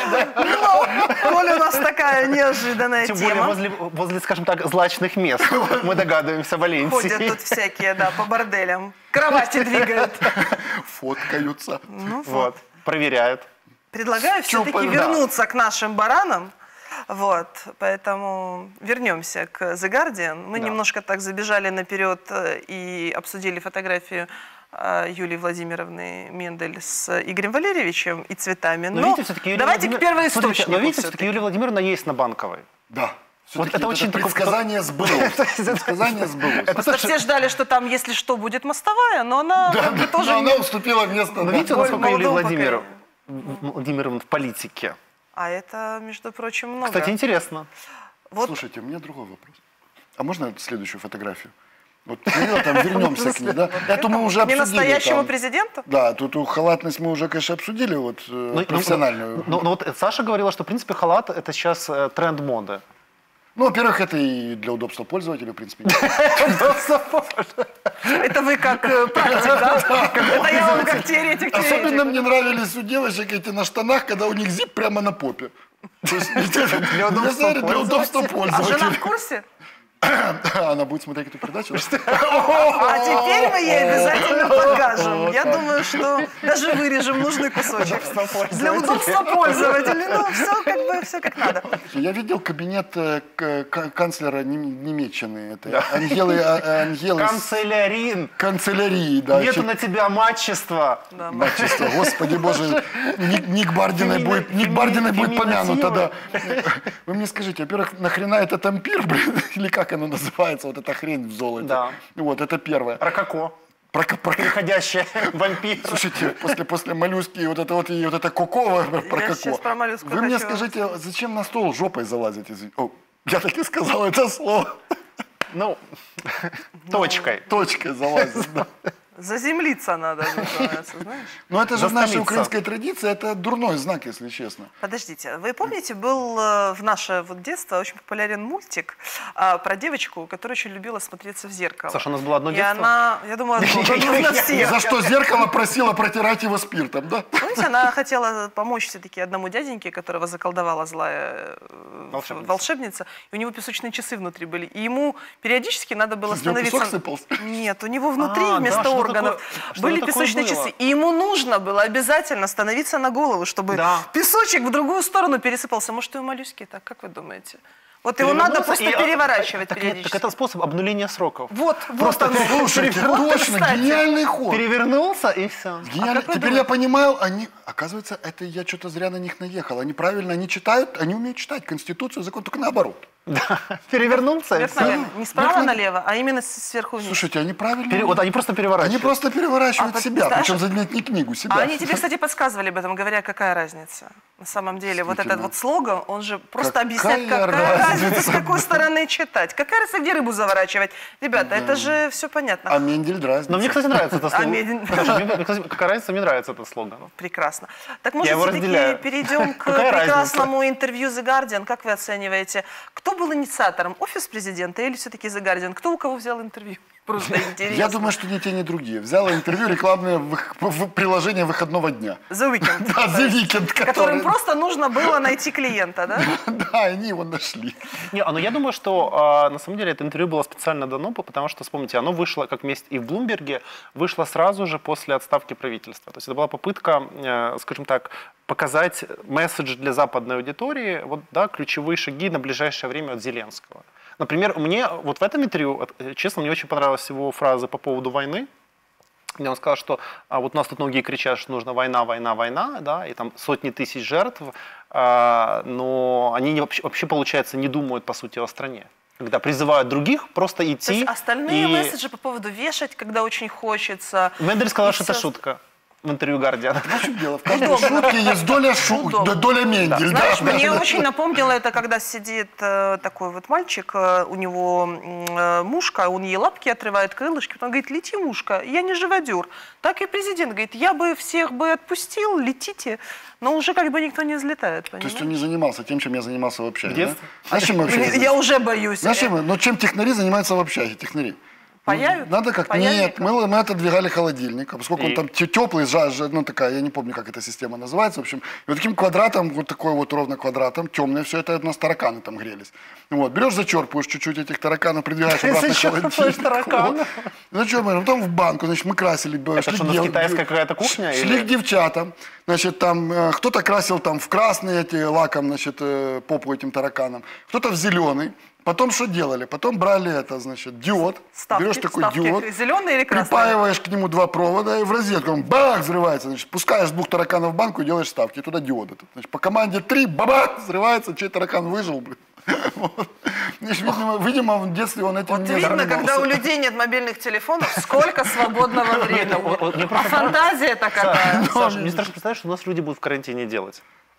Но, коль у нас такая неожиданная Тем более тема. возле, возле, скажем так, злачных мест. Мы догадываемся, Ходят Валенсии. тут всякие, да, по борделям. Кровати двигают. Фоткаются. Ну вот. Вот, проверяют. Предлагаю все-таки Чупа, да. вернуться к нашим баранам. Вот, поэтому вернемся к The Guardian. Мы Да. немножко так забежали наперед э, и обсудили фотографию э, Юлии Владимировны Мендель с Игорем Валерьевичем и цветами. Но, Но, видите, все-таки Юлия давайте Владимир- к первоисточнику. Смотрите, но видите, все-таки все-таки. Юлия Владимировна есть на Банковой. Да. Вот Всё-таки это очень такое- предсказание сбылось. Предсказание сбылось. Просто все ждали, что там, если что, будет мостовая, но она Да, как бы да, тоже но не- она уступила место. Но да. видите, Боль насколько Юлия молодому Владимиров, поколению. Владимировна в политике? А это, между прочим, много. Кстати, интересно. Вот Слушайте, у меня другой вопрос. А можно следующую фотографию? Вот ну, там вернемся к ней, да? Эту мы уже Не обсудили. настоящему там. президенту? Да, тут халатность мы уже, конечно, обсудили, вот э, Ну, профессиональную. Ну, ну, ну, вот Саша говорила, что, в принципе, халат – это сейчас э, тренд моды. Ну, во-первых, это и для удобства пользователя, в принципе. Это вы как э, практик, да? Это я вам как теоретик. Особенно теоретик. мне нравились у девочек эти на штанах, когда у них зип прямо на попе. То есть, Для удобства для удобства А жена пользователя. в курсе? Она будет смотреть эту передачу? А теперь мы ей обязательно покажем. Я думаю, что даже вырежем нужный кусочек. Для удобства пользователей. Ну, все как бы, все как надо. Я видел кабинет э, к- к- канцлера Нем- Немеччины, это Ангелы, а- Ангелы с- Канцелярин! канцелярии, да. Нету чё- на тебя мачества! Да, Мачество, господи боже, Ник, Ник Бардиной Фемина- будет, Ник Бардиной будет феминативы. помянуто, да. Вы мне скажите, во-первых, нахрена это ампир, блин, или как оно называется, вот эта хрень в золоте? Да. Вот, это первое. Рококо. Про, про- Переходящая вампир. Слушайте, после, после моллюски и вот это вот, и вот это коко, про Я коко. сейчас про моллюску Вы мне хочу. скажите, зачем на стол жопой залазить? извини- О, я так и сказал это слово. Ну, точкой. Точкой залазить, да. Заземлиться надо, называется, знаешь? Но это же в нашей Застолиться. украинской традиции, это дурной знак, если честно. Подождите, вы помните, был э, в наше вот детство очень популярен мультик а, про девочку, которая очень любила смотреться в зеркало. Саша, у нас было одно И детство? она, я думаю, одно, на всех. За что зеркало просила протирать его спиртом, да? Помните, она хотела помочь все-таки одному дяденьке, которого заколдовала злая э, Волшебница. волшебница, и у него песочные часы внутри были. И ему периодически надо было Из него становиться... песок сыпался? Нет, у него внутри А, да, вместо что органов такое- что были такое песочные было? часы. И ему нужно было обязательно становиться на голову, чтобы Да. песочек в другую сторону пересыпался. Может, и у моллюски так, как вы думаете? Вот его надо Перевернулся просто и- а, переворачивать так, периодически. так это способ обнуления сроков. Вот, вот оно. Слушайте, Вот, точно, кстати. гениальный ход. Перевернулся и все. Гениально. А как вы Теперь я понимаю, они, оказывается, это я что-то зря на них наехал. Они правильно, они читают, они умеют читать Конституцию, закон, только наоборот. Перевернулся и Вверх все. налево. Не справа Вверх на- налево, а именно с- сверху вниз. Слушайте, они правильно. Пере- Вот они просто переворачивают. Они просто переворачивают А, себя, знаешь, причем заменять не книгу, себя. А они тебе, кстати, подсказывали об этом, говоря, какая разница. На самом деле, вот этот вот слоган, он же просто Какая объясняет, какая разница? разница, с какой стороны читать. Какая разница, где рыбу заворачивать. Ребята, это же все понятно. А Мендель дразнится. Но мне, кстати, нравится это А слоган. медленно. Слушай, мне, кстати, какая разница, мне нравится этот слоган. Прекрасно. Так, может, его все-таки разделяю. перейдем к Какая разница? прекрасному интервью The Guardian. Как вы оцениваете, кто был инициатором? Офис президента или все-таки The Guardian? Кто у кого взял интервью? Просто интересно. Я думаю, что ни те, ни другие. Взяла интервью рекламное в, в приложение выходного дня. The Weeknd. Да, The Weeknd, который... Которым просто нужно было найти клиента, да? Да, они его нашли. Не, а, ну я думаю, что а, на самом деле это интервью было специально дано, потому что, вспомните, оно вышло, как вместе и в Блумберге, вышло сразу же после отставки правительства. То есть это была попытка, э, скажем так, показать месседж для западной аудитории, вот, да, ключевые шаги на ближайшее время от Зеленского. Например, мне вот в этом интервью, э, честно, мне очень понравилась его фраза по поводу войны, где он сказал, что а, вот у нас тут многие кричат, что нужна война, война, война, да, и там сотни тысяч жертв, а, но они не, вообще, вообще, получается, не думают, по сути, о стране. Когда призывают других просто идти. То есть остальные и... месседжи по поводу вешать, когда очень хочется. Мендель сказал, И что это всё- шутка в интервью Гардиана. В чем дело? В каждой шутке есть доля шутки, Удобно. доля Мендель. да, Знаешь, да, мне да. очень напомнило это, когда сидит э, такой вот мальчик, э, у него м, э, мушка, он ей лапки отрывает, крылышки, потом говорит, лети, мушка, я не живодер. Так и президент говорит, я бы всех бы отпустил, летите, но уже как бы никто не взлетает, То есть он понимаешь? не занимался тем, чем я занимался в общаге, В детстве? да? Знаешь, чем мы вообще Я занимаемся? уже боюсь. Знаешь, чем мы? Ну, чем технари занимаются в общаге, технари? Паяют? Надо как... Паяльником? Нет, мы, мы отодвигали холодильник, а поскольку И? он там теплый, жа, жа- ну такая, я не помню, как эта система называется, в общем, и вот таким квадратом, вот такой вот ровно квадратом, темное все это, у нас тараканы там грелись. Вот, берешь, зачерпываешь чуть-чуть этих тараканов, придвигаешь обратно к Зачерпываешь холодильнику. тараканов? Вот. Зачерпываешь, потом в банку, значит, мы красили. б- Это шли что, у нас дев- китайская какая-то кухня? Шли или- к девчатам, значит, там э, кто-то красил там в красный эти лаком, значит, э, попу этим тараканам, кто-то в зеленый. Потом что делали? Потом брали это, значит, диод. Ставки, Берешь такой ставки. диод. Зеленый или красный? Припаиваешь к нему два провода и в розетку, он бах, взрывается. Значит, пускаешь двух тараканов в банку и делаешь ставки, и туда диод этот. Значит, по команде три, бабах, взрывается, чей таракан выжил, блин. Вот. Значит, видимо, видимо, в детстве он этим Вот не видно, занимался. когда у людей нет мобильных телефонов, сколько свободного времени. вот- вот мне А просто фантазия-то какая. Саша, мне страшно представить, что у нас люди будут в карантине делать.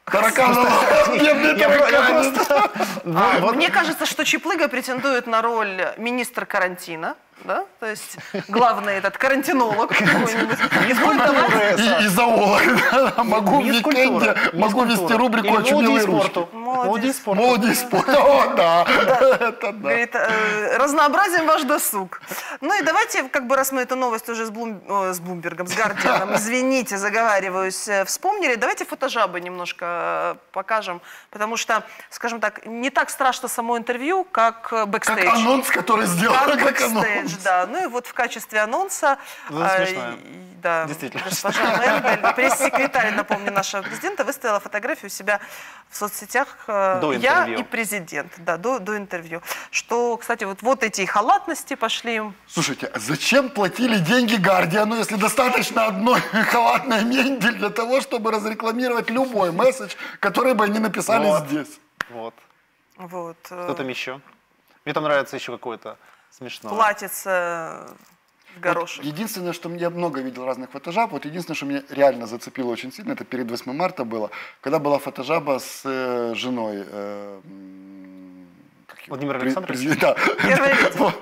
Таракан. Я про- я просто... А, Мне кажется, что Чиплыга претендует на роль министра карантина, да? То есть главный этот карантинолог какой-нибудь. Из культуры. И, и зоолог. Могу в Есть викенде, культура, есть могу вести культура. рубрику Или «Очумелые молодец ручки». спорту. Молодец. Молодец спорту. Молодий спорт. О, да. Это да. Говорит, э, разнообразим ваш досуг. Ну и давайте, как бы раз мы эту новость уже с, Блум, о, с Блумбергом, с Гардианом, извините, заговариваюсь, э, вспомнили, давайте фотожабы немножко э, покажем, потому что, скажем так, не так страшно само интервью, как э, Как бэкстейдж. анонс, который сделал. Как Как анонс. бэкстейдж, да. Ну и вот в качестве анонса... Ну, э, смешно. и- да, Действительно. госпожа Меркель, пресс-секретарь, напомню, нашего президента, выставила фотографию у себя в соцсетях э, До «Я интервью. и президент», да, до, до интервью. Что, кстати, вот, вот эти халатности пошли. Слушайте, а зачем платили деньги Гардиану, если достаточно одной халатной мендель для того, чтобы разрекламировать любой месседж, который бы они написали Вот. здесь? Вот. Вот, э, Что там еще? Мне там нравится еще какое-то смешное. платьице в горошек. Вот единственное, что я много видел разных фотожаб, вот единственное, что меня реально зацепило очень сильно, это перед восьмым марта было, когда была фотожаба с э, женой. э, м, как его? Владимира Пре- Александровича? президент- да. Первая леди. Вот.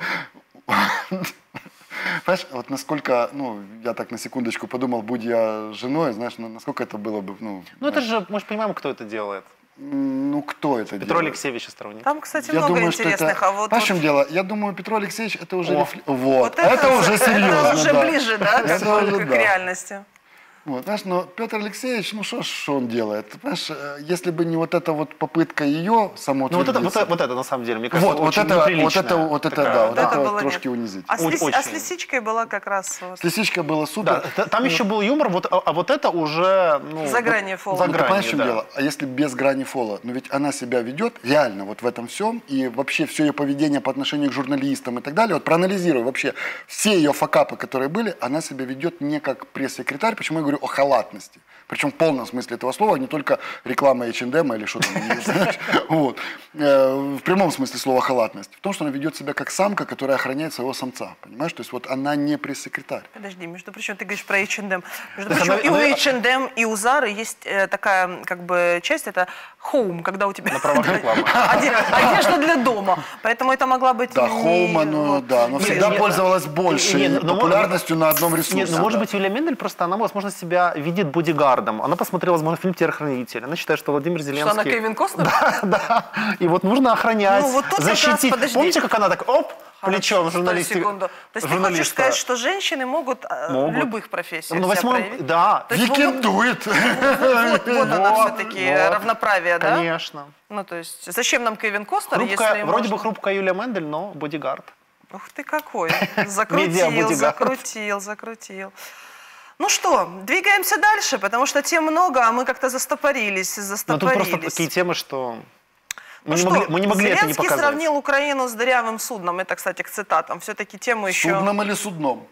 Понимаешь, вот насколько, ну, я так на секундочку подумал, будь я женой, знаешь, ну, насколько это было бы, ну... Ну это знаешь, же, мы же понимаем, кто это делает. ну, кто это Петро делает? Алексеевич Островник. Там, кстати, Я много думаю, что интересных. это... А вот, Понимаешь, в вот- чем дело? Я думаю, Петро Алексеевич, это уже... О. рефле- Вот, вот это, уже серьезно, Это уже да. ближе, да, к, Это уже к да. реальности. Вот, знаешь, но Петр Алексеевич, ну что ж он делает? Понимаешь, э, если бы не вот эта вот попытка ее Ну вот это, вот, самоутвердиться... это, вот это на самом деле, мне кажется, вот, вот очень это, вот неприличная это, вот это, такая, да, вот Вот это это вот было трошки нет. унизительно. А с, лис- Очень. а с лисичкой была как раз вот С лисичкой было супер. Да, т- там еще был юмор, вот, а, а вот это уже... Ну, за вот- гранью фола. за Ну, ты гранью, понимаешь, в чем да. дело? А если без грани фола? Но ведь она себя ведет реально вот в этом всем, и вообще все ее поведение по отношению к журналистам и так далее, вот проанализируй вообще все ее факапы, которые были, она себя ведет не как пресс-секретарь, почему я говорю о халатности. Причем в полном смысле этого слова, не только реклама эйч энд эм или что там, не знаешь, вот. Э, в прямом смысле слова халатность. В том, что она ведет себя как самка, которая охраняет своего самца, понимаешь? То есть вот она не пресс-секретарь. Подожди, между прочим, ты говоришь про эйч энд эм. Между Так прочим, она- и у она- эйч энд эм, и у Зары есть э, такая как бы часть, это home, когда у тебя На правах рекламы. Оде- одежда для дома. Поэтому это могла быть Да, не- Хоума, ну вот, да, но не- всегда не- пользовалась большей Не, не, ну, популярностью на одном ресурсе. Нет, ну может да. быть Юлия Мендель просто, она, возможно, себя видит бодигардом. Она посмотрела, возможно, фильм «Телохранитель». Она считает, что Владимир Что Зеленский... она Кевин Костнер? Да, и вот нужно охранять, Ну, вот тут как раз, защитить. подожди. Помните, как она так, оп, плечом Хорошо, журналисты... стой секунду. То есть ты хочешь журналиста. сказать, что женщины могут, э, Могут. в любых профессиях Ну, себя восьмом... проявить? Да, То есть вот- Викендует. Вот, вот она Вот, все-таки вот. равноправие, да? конечно. Ну, то есть, зачем нам Кевин Костнер, Хрупкая, если вроде бы можно- хрупкая Юлия Мендель, но бодигард. Ух ты какой! Закрутил, Медиа-бодигард. закрутил, закрутил. Ну что, двигаемся дальше, потому что тем много, а мы как-то застопорились, Но тут застопорились. просто такие темы, что... Мы, Ну не, что, могли, мы не могли это не Зеленский показать. сравнил Украину с дырявым судном. Это, кстати, к цитатам. Все-таки тему еще... Судном или судном?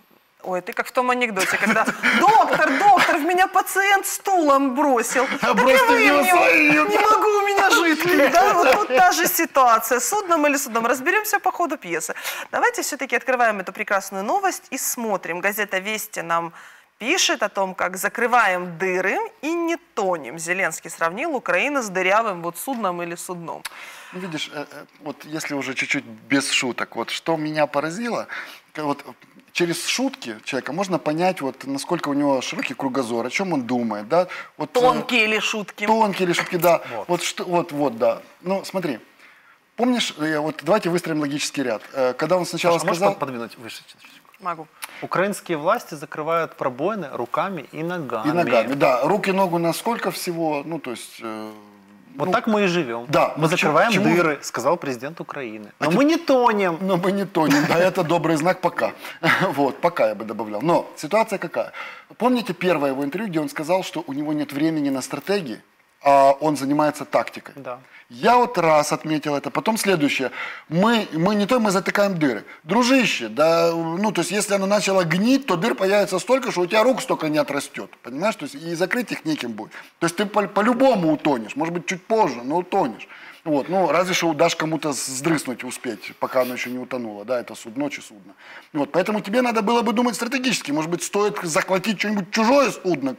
Ой, ты как в том анекдоте, когда доктор, доктор, в меня пациент стулом бросил. А Так бросьте и вы в него мне, свою. не могу, у меня жидкий. Да? Вот тут та же ситуация. Судном или судном. Разберемся по ходу пьесы. Давайте все-таки открываем эту прекрасную новость и смотрим. Газета «Вести» нам пишет о том, как закрываем дыры и не тонем. Зеленский сравнил Украину с дырявым вот судном или судном. Ну, видишь, э, э, вот если уже чуть-чуть без шуток, вот что меня поразило, к- вот через шутки человека можно понять, вот насколько у него широкий кругозор, о чем он думает, да? Вот, э, Тонкие или шутки? Тонкие или шутки, да. Вот, что, вот, вот, да. Ну, смотри, помнишь, э, вот давайте выстроим логический ряд. Э, Когда он сначала Саша, а можешь сказал... под- подвинуть выше? Могу. Украинские власти закрывают пробоины руками и ногами. И ногами, да. Руки, ногу на сколько всего, ну, то есть... э, Вот ну, так мы и живем. Да, Мы ну, к закрываем чему- дыры, сказал президент Украины. Но А мы не тонем. Но мы не тонем, да, это добрый знак пока. Вот, пока я бы добавлял. Но ситуация какая? Помните первое его интервью, где он сказал, что у него нет времени на стратегии, а он занимается тактикой? Да. Я вот раз отметил это. Потом следующее. Мы, мы не то, мы затыкаем дыры. Дружище, да, ну, то есть, если оно начало гнить, то дыр появится столько, что у тебя рук столько не отрастет. Понимаешь? То есть, и закрыть их неким будет. То есть, ты по- по-любому утонешь. Может быть, чуть позже, но утонешь. Вот, ну, разве что дашь кому-то сдрыснуть успеть, пока оно еще не утонуло, да, это суд, ночи судно. Вот, поэтому тебе надо было бы думать стратегически, может быть, стоит захватить что-нибудь чужое судно,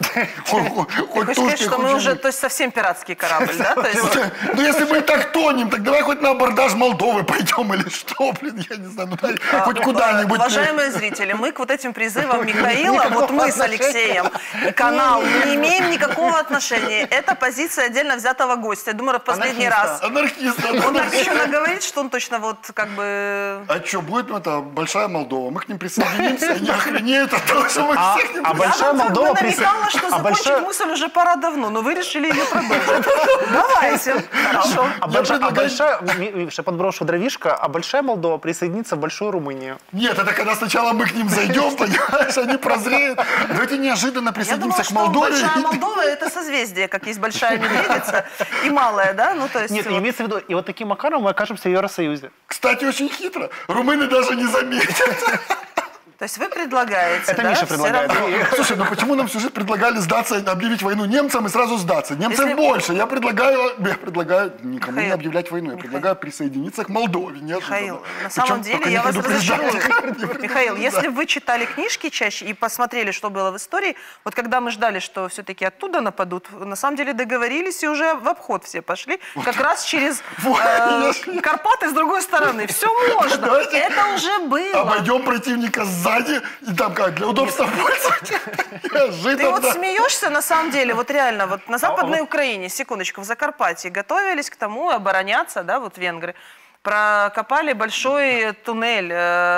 хоть сказать, что мы уже, то есть, совсем пиратский корабль, да? Ну, если мы так тонем, так давай хоть на абордаж Молдовы пойдем или что, блин, я не знаю, хоть куда-нибудь. Уважаемые зрители, мы к вот этим призывам Михаила, вот мы с Алексеем и канал, не имеем никакого отношения. Это позиция отдельно взятого гостя. Я думаю, в последний раз. Анархист. Он так еще наговорит, что он точно вот как бы... А что, будет это большая Молдова? Мы к ним присоединимся, они охренеют от того, что мы всех не... А большая Молдова... намекала, что закончить мысль уже пора давно, но вы решили ее продолжить. Давайте. Хорошо. А большая... Миша, подброшу дровишко, а большая Молдова присоединится в большую Румынию. Нет, это когда сначала мы к ним зайдем, понимаешь, они прозреют. Давайте неожиданно присоединимся к Молдове. Я думала, что большая Молдова — это созвездие, как есть большая медведица и малая, да? Ну, то есть... Нет, вот... имеется в виду, и вот таким макаром мы окажемся в Евросоюзе. Кстати, очень хитро. Румыны даже не заметят. То есть вы предлагаете, Это да? Миша все предлагает. равно? Слушай, ну почему нам всю жизнь предлагали сдаться, объявить войну немцам и сразу сдаться? Немцам Если- больше. Я предлагаю, я предлагаю никому не Михаил, объявлять войну. Я Михаил. предлагаю присоединиться к Молдове. Неожиданно. Михаил, на Причем самом деле только я не вас предупреждать. разочарую. Михаил, если бы вы читали книжки чаще и посмотрели, что было в истории, вот когда мы ждали, что все-таки оттуда нападут, на самом деле договорились и уже в обход все пошли, как раз через Вот, э, я- Карпаты с другой стороны. Все можно. Давайте Это уже было. Обойдем противника сзади и там как, для удобства пользователя. Ты Неожиданно. вот смеешься, на самом деле, вот реально, вот на Западной Украине, секундочку, в Закарпатье готовились к тому обороняться, да, вот венгры, прокопали большой туннель,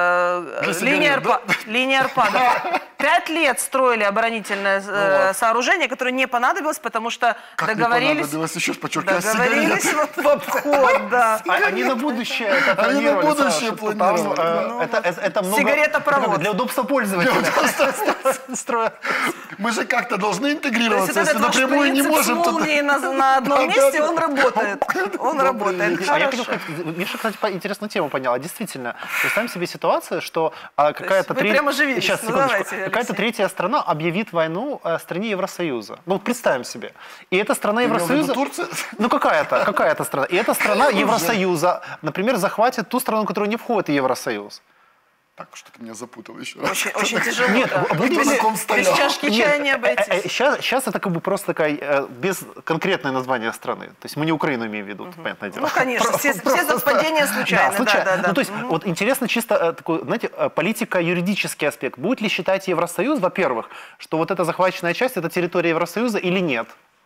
э, Для линия, сигарет, да? Арпа- линия Арпадов. Пять лет строили оборонительное э, вот. сооружение, которое не понадобилось, потому что Как не договорились... понадобилось, еще раз подчеркиваю, Договорились сигарет. вот в обход, да. А Они на будущее это Они на планировали, будущее Саша, что планировали, там, э, да. это, это, это много... Сигаретопровод. это как Для удобства пользователя. Строят. Мы же как-то должны То есть интегрироваться, вот если этот ваш напрямую не принцип с можем, то... молнией на, на одном Да, месте, да, он да. работает. Он работает. А я хотел Хорошо. сказать, Миша, кстати, по- интересную тему подняла. Действительно, представим себе ситуацию, что а, какая-то вы треть- прямо оживились. Сейчас, Ну, секундочку. давайте, Какая-то Алексей. третья страна объявит войну э, стране Евросоюза. Ну, вот представим себе. И эта страна Ты имел в виду Евросоюза... Турция? Ну, какая-то, какая-то страна. И эта страна Евросоюза, например, захватит ту страну, которая не входит в Евросоюз. Так, что ты меня запутал еще раз. Очень, очень тяжело. Нет, да. будете Без- на ком без стоял? чашки чая не обойтись. Сейчас, сейчас это как бы просто такая, э, без конкретное название страны. То есть мы не Украину имеем в виду, понятное дело. Ну, конечно, все, все совпадения случайны. Да, случайно. Да, да, да. Ну, то есть, вот интересно чисто э, такой, знаете, э, политико-юридический аспект. Будет ли считать Евросоюз, во-первых, что вот эта захваченная часть – это территория Евросоюза или нет?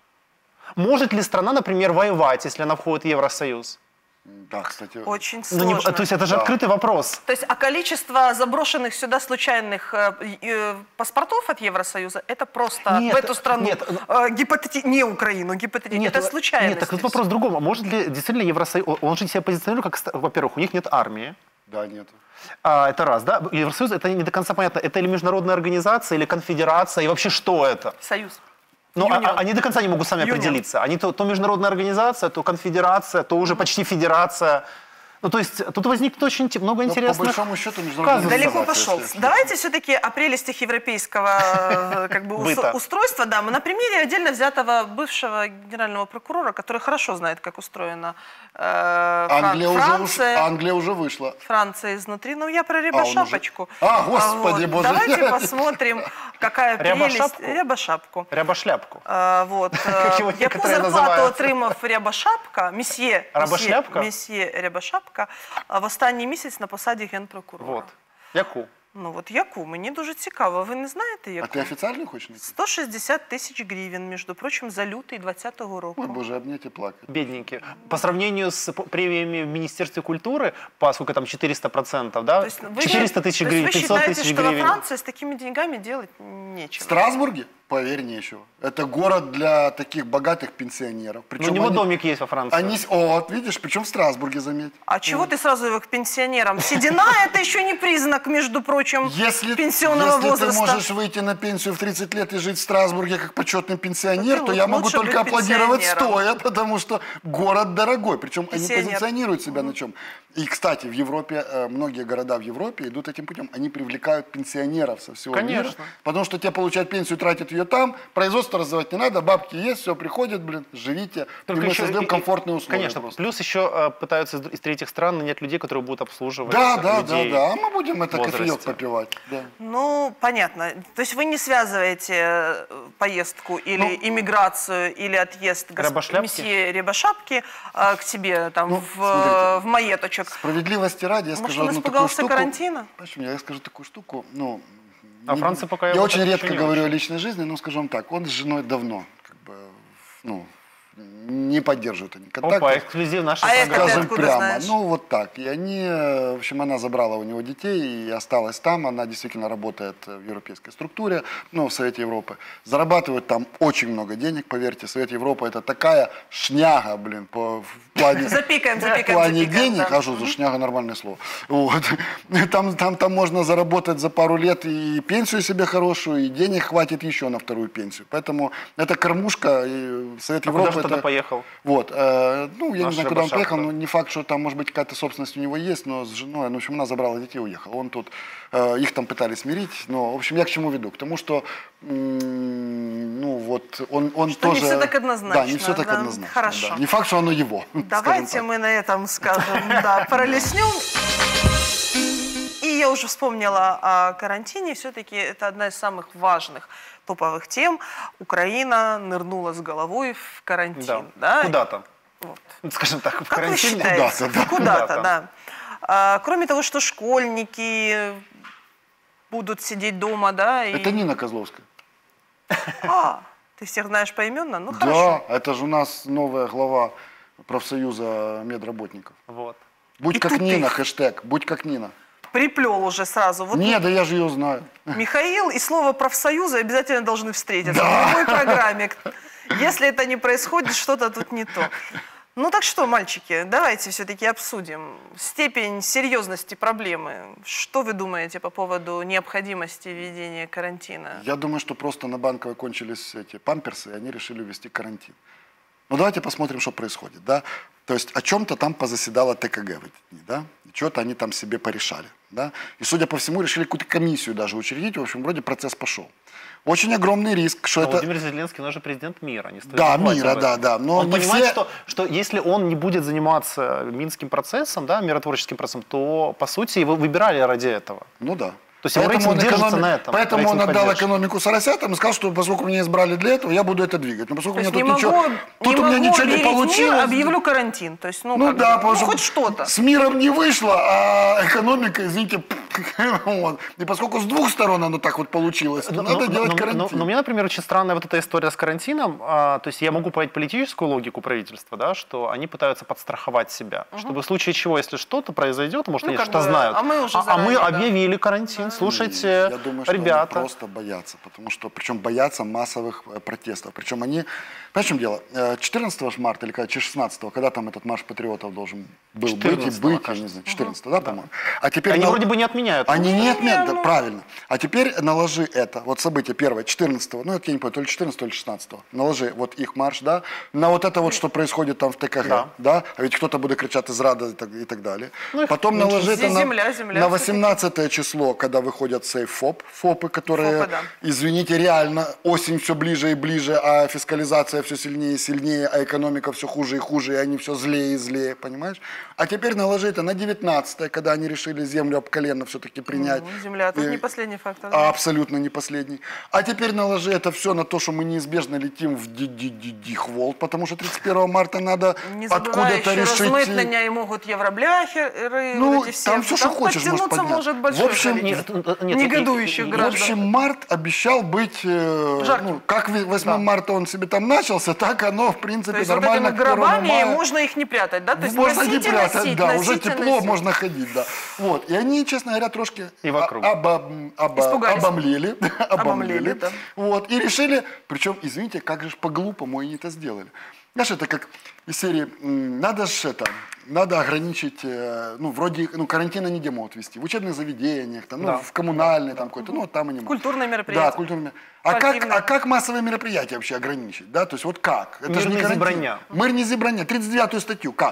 Может ли страна, например, воевать, если она входит в Евросоюз? Да, кстати. Очень Ну, сложно. не- то есть это же Да. открытый вопрос. То есть, а количество заброшенных сюда случайных э, э, паспортов от Евросоюза, это просто Нет, в эту страну, нет, э, гипотети- не Украину, гипотетически, это э, случайность. Нет, так тут вопрос в другом. А может ли действительно Евросоюз... Он же себя позиционирует как... ста- Во-первых, у них нет армии. Да, нет. А, это раз, да? Евросоюз, это не до конца понятно. Это или международная организация, или конфедерация, и вообще что это? Союз. Ну, а- Юнион. а- они до конца не могут сами Юнион. определиться. Они то, то международная организация, то конфедерация, то уже почти федерация. Ну, то есть тут возникнет очень те- много Но по интересных... большому счету международная казусов. Далеко организация, пошел. если- Давайте все-таки о прелестях европейского э, как бы, ус- Быта. устройства. Да, мы на примере отдельно взятого бывшего генерального прокурора, который хорошо знает, как устроена э, Фран- Англия уже, уж- Франция. Англия уже вышла. Франция изнутри. Ну, я про он уже- Рябошапочку. А, господи, боже. Давайте посмотрим, какая прелесть. Рябошапку? Рябошапку. Рябошляпку. А, вот. Как его э, Яку некоторые зарплату называют. отримав Рябошапка, месьє, Рябошляпка? месьє Рябошапка, а в останній місяць на посаді генпрокурора. Вот. Яку? Ну от яку? Мені дуже цікаво. Ви не знаєте А яку? ты официально хочешь найти? сто шістдесят тисяч гривень, між прочим, за лютий двадцятого року. Ой, боже, обнять и плакать. Бедненькие. По сравнению с п- премиями в Министерстве культуры, по сколько там, четыреста процентов, да? То есть вы четыреста счит- тысяч то есть гривен, вы пятьсот считаете, тысяч что во гривен. Франции с такими деньгами делать В нечего? Страсбурге? Поверь, нечего. Это город для таких богатых пенсионеров. Ну, Причем у него они, домик есть во Франции. они с- о, вот видишь, причем в Страсбурге, заметь. А чего ты сразу его к пенсионерам? Седина – это еще не признак, между прочим, Если, пенсионного если возраста. ты можешь выйти на пенсию в тридцать лет и жить в Страсбурге как почетный пенсионер, Ну, то я могу лучше только быть аплодировать пенсионером. стоя, потому что город дорогой. Причем они Пенсионер. позиционируют себя на чем. И, кстати, в Европе, э, многие города в Европе идут этим путем. Они привлекают пенсионеров со всего мира. Конечно. Потому что те получают пенсию, тратят ее там, производство развивать не надо, бабки есть, все приходит, блин, живите, Только и мы еще создаем и- и- комфортные условия. Конечно, просто. плюс еще э, пытаются из, из третьих стран нанять людей, которые будут обслуживать Да, э, да, людей. да, да, а мы будем это в возрасте. кофеек попивать. Да. Ну, понятно. То есть вы не связываете э, поездку или Ну, иммиграцию, или отъезд госп- Рябошляпки? месье Рябошапки э, к себе там Ну, в, смотрите. в маеточек? Справедливости ради, я Может, скажу он одну такую испугался штуку. карантина? Почему? Я скажу такую штуку, ну... А не- Франция пока Я его очень так редко еще не говорю очень. о личной жизни, но скажу вам так, он с женой давно, как бы, ну, не поддерживают они контакты. Опа, эксклюзив нашей А это программы. ты Скажем откуда прямо, знаешь? ну вот так. И они, э, в общем, она забрала у него детей и осталась там. Она действительно работает в европейской структуре, ну, в Совете Европы. Зарабатывают там очень много денег, поверьте. Совет Европы это такая шняга, блин, по в плане... Запикаем, В запикаем, плане запикаем, денег, да. а что за шняга нормальное слово. Вот. Там, там, там можно заработать за пару лет и пенсию себе хорошую, и денег хватит еще на вторую пенсию. Поэтому это кормушка, и Совет А Европы... куда же тогда это- поехал? Вот, э, ну, я не Наш знаю, куда он Рябошапка. поехал, но не факт, что там, может быть, какая-то собственность у него есть, но с женой, ну, в общем, она забрала детей и уехала. Он тут, э, их там пытались мирить, но, в общем, я к чему веду? К тому, что, м, ну, вот, он, он Что не тоже... всё так однозначно, Да, не все так да. однозначно. Хорошо. Да. Не факт, что оно его. скажем Давайте так. мы на этом скажем, да, пролеснем. И я уже вспомнила о карантине. Все-таки это одна из самых важных топовых тем. Украина нырнула с головой в карантин. Да. Да? Куда-то. Вот. Скажем так, в Как вы карантине. считаете? Куда-то, да. Куда-то, Куда-то. да. А, кроме того, что школьники будут сидеть дома, да? И... Это Нина Козловская. А, ты всех знаешь поименно? Ну, Да, хорошо. это же у нас новая глава профсоюза медработников. Вот. Будь И как тут ты Нина, их- хэштег, будь как Нина. Приплел уже сразу. Вот Не, да я же ее знаю. Михаил и слово профсоюзы обязательно должны встретиться в любой программе. Если это не происходит, что-то тут не то. Ну так что, мальчики, давайте все-таки обсудим степень серьезности проблемы. Что вы думаете по поводу необходимости введения карантина? Я думаю, что просто на Банковой кончились эти памперсы, и они решили ввести карантин. Ну давайте посмотрим, что происходит, да. То есть о чем-то там позаседала ТКГ в эти дни, да. И что-то они там себе порешали, да. И, судя по всему, решили какую-то комиссию даже учредить. В общем, вроде процесс пошел. Очень огромный риск, что Но это... Владимир Зеленский, он же президент мира. Не стоит Да, забывать мира, об да, этом. да. Но Он не понимает, все- что, что если он не будет заниматься минским процессом, да, миротворческим процессом, то, по сути, его выбирали ради этого. Ну да. То есть его рейтинг держится на этом, Поэтому рейтинг он отдал поддержки. экономику соросятам и сказал, что поскольку меня избрали для этого, я буду это двигать. Но поскольку То у меня есть тут не ничего, могу, тут не у меня могу ничего не верить мир, получилось. объявлю карантин. То есть, ну, Ну как да, бы, потому ну, что хоть что-то. с миром не вышло, а экономика, извините, вот. И поскольку с двух сторон оно так вот получилось, то Но- надо но- делать но- карантин. Но, но мне, например, очень странная вот эта история с карантином. А, то есть я могу понять политическую логику правительства, да, что они пытаются подстраховать себя, чтобы в случае чего, если что-то произойдет, может, Ну, они как что-то бы, знают. а мы уже а, а мы заранее, да. объявили карантин. Слушайте, Я думаю, что ребята. они просто боятся, потому что, причем боятся массовых э, протестов. Причем они, понимаешь, в чем дело? Э, четырнадцатого ж марта или когда, шестнадцатого, когда там этот марш патриотов должен был быть и четырнадцатого, быть, я кажется. не знаю, четырнадцатого, да, по-моему? А теперь Они на- вроде бы не отменяют. Они не отменят, да, ну. правильно. А теперь наложи это, вот событие первое, четырнадцатого, ну это я не помню, то ли четырнадцатого, то ли шестнадцатого, наложи вот их марш, да, на вот это вот, что происходит там в ТКГ, да, Да. а ведь кто-то будет кричать из рада и так, и так далее. Ну, их Потом меньше. наложи это на, Земля, земля на всё-таки. восемнадцатое число, когда выходят сейф-фоп, ФОПы, которые, ФОПы, да. извините, реально осень все ближе и ближе, а фискализация все сильнее и сильнее, а экономика все хуже и хуже, и они все злее и злее, понимаешь? А теперь наложи это на девятнадцатое, когда они решили землю об колено все-таки принять. Ну, земля, тут И- не последний фактор. а, абсолютно не последний. А теперь наложи это все на то, что мы неизбежно летим в Дихволт, потому что тридцать первого марта надо Не забывай, откуда-то еще решить... размыть и могут евробляхеры, Ну, вот эти все. там всё, что хочешь, может подтянуться поднять. может В большое общем, количество нет, нет, негодующих и- и- В граждан. общем, март обещал быть, э, Жарким. ну, как восьмого марта он себе там начался, так оно, в принципе, То есть вот нормально этими к первому гробами мая. можно их не прятать, да? То есть Можно не носите, прятать, носить, да, носите, уже тепло, носить. можно ходить, да. Вот, и они, честно говоря, трошки И вокруг. о- обо- обо- Испугались. обомлели, Обомлели, да. вот, и решили, причем, извините, как же ж по-глупому они это сделали. Знаешь, это как из серии, м, надо же это, надо ограничить, э, ну, вроде, ну, карантина нигде могут вести, в учебных заведениях, там, ну, Да. в коммунальной, там, какой-то, ну, там они могут. Культурные Да, мероприятия. культурные. А как, Спортивные. а как массовые мероприятия вообще ограничить, да, то есть вот как? Это же не Мирные карантин. зібрання. Мирные зібрання, тридцать девятую статью, как?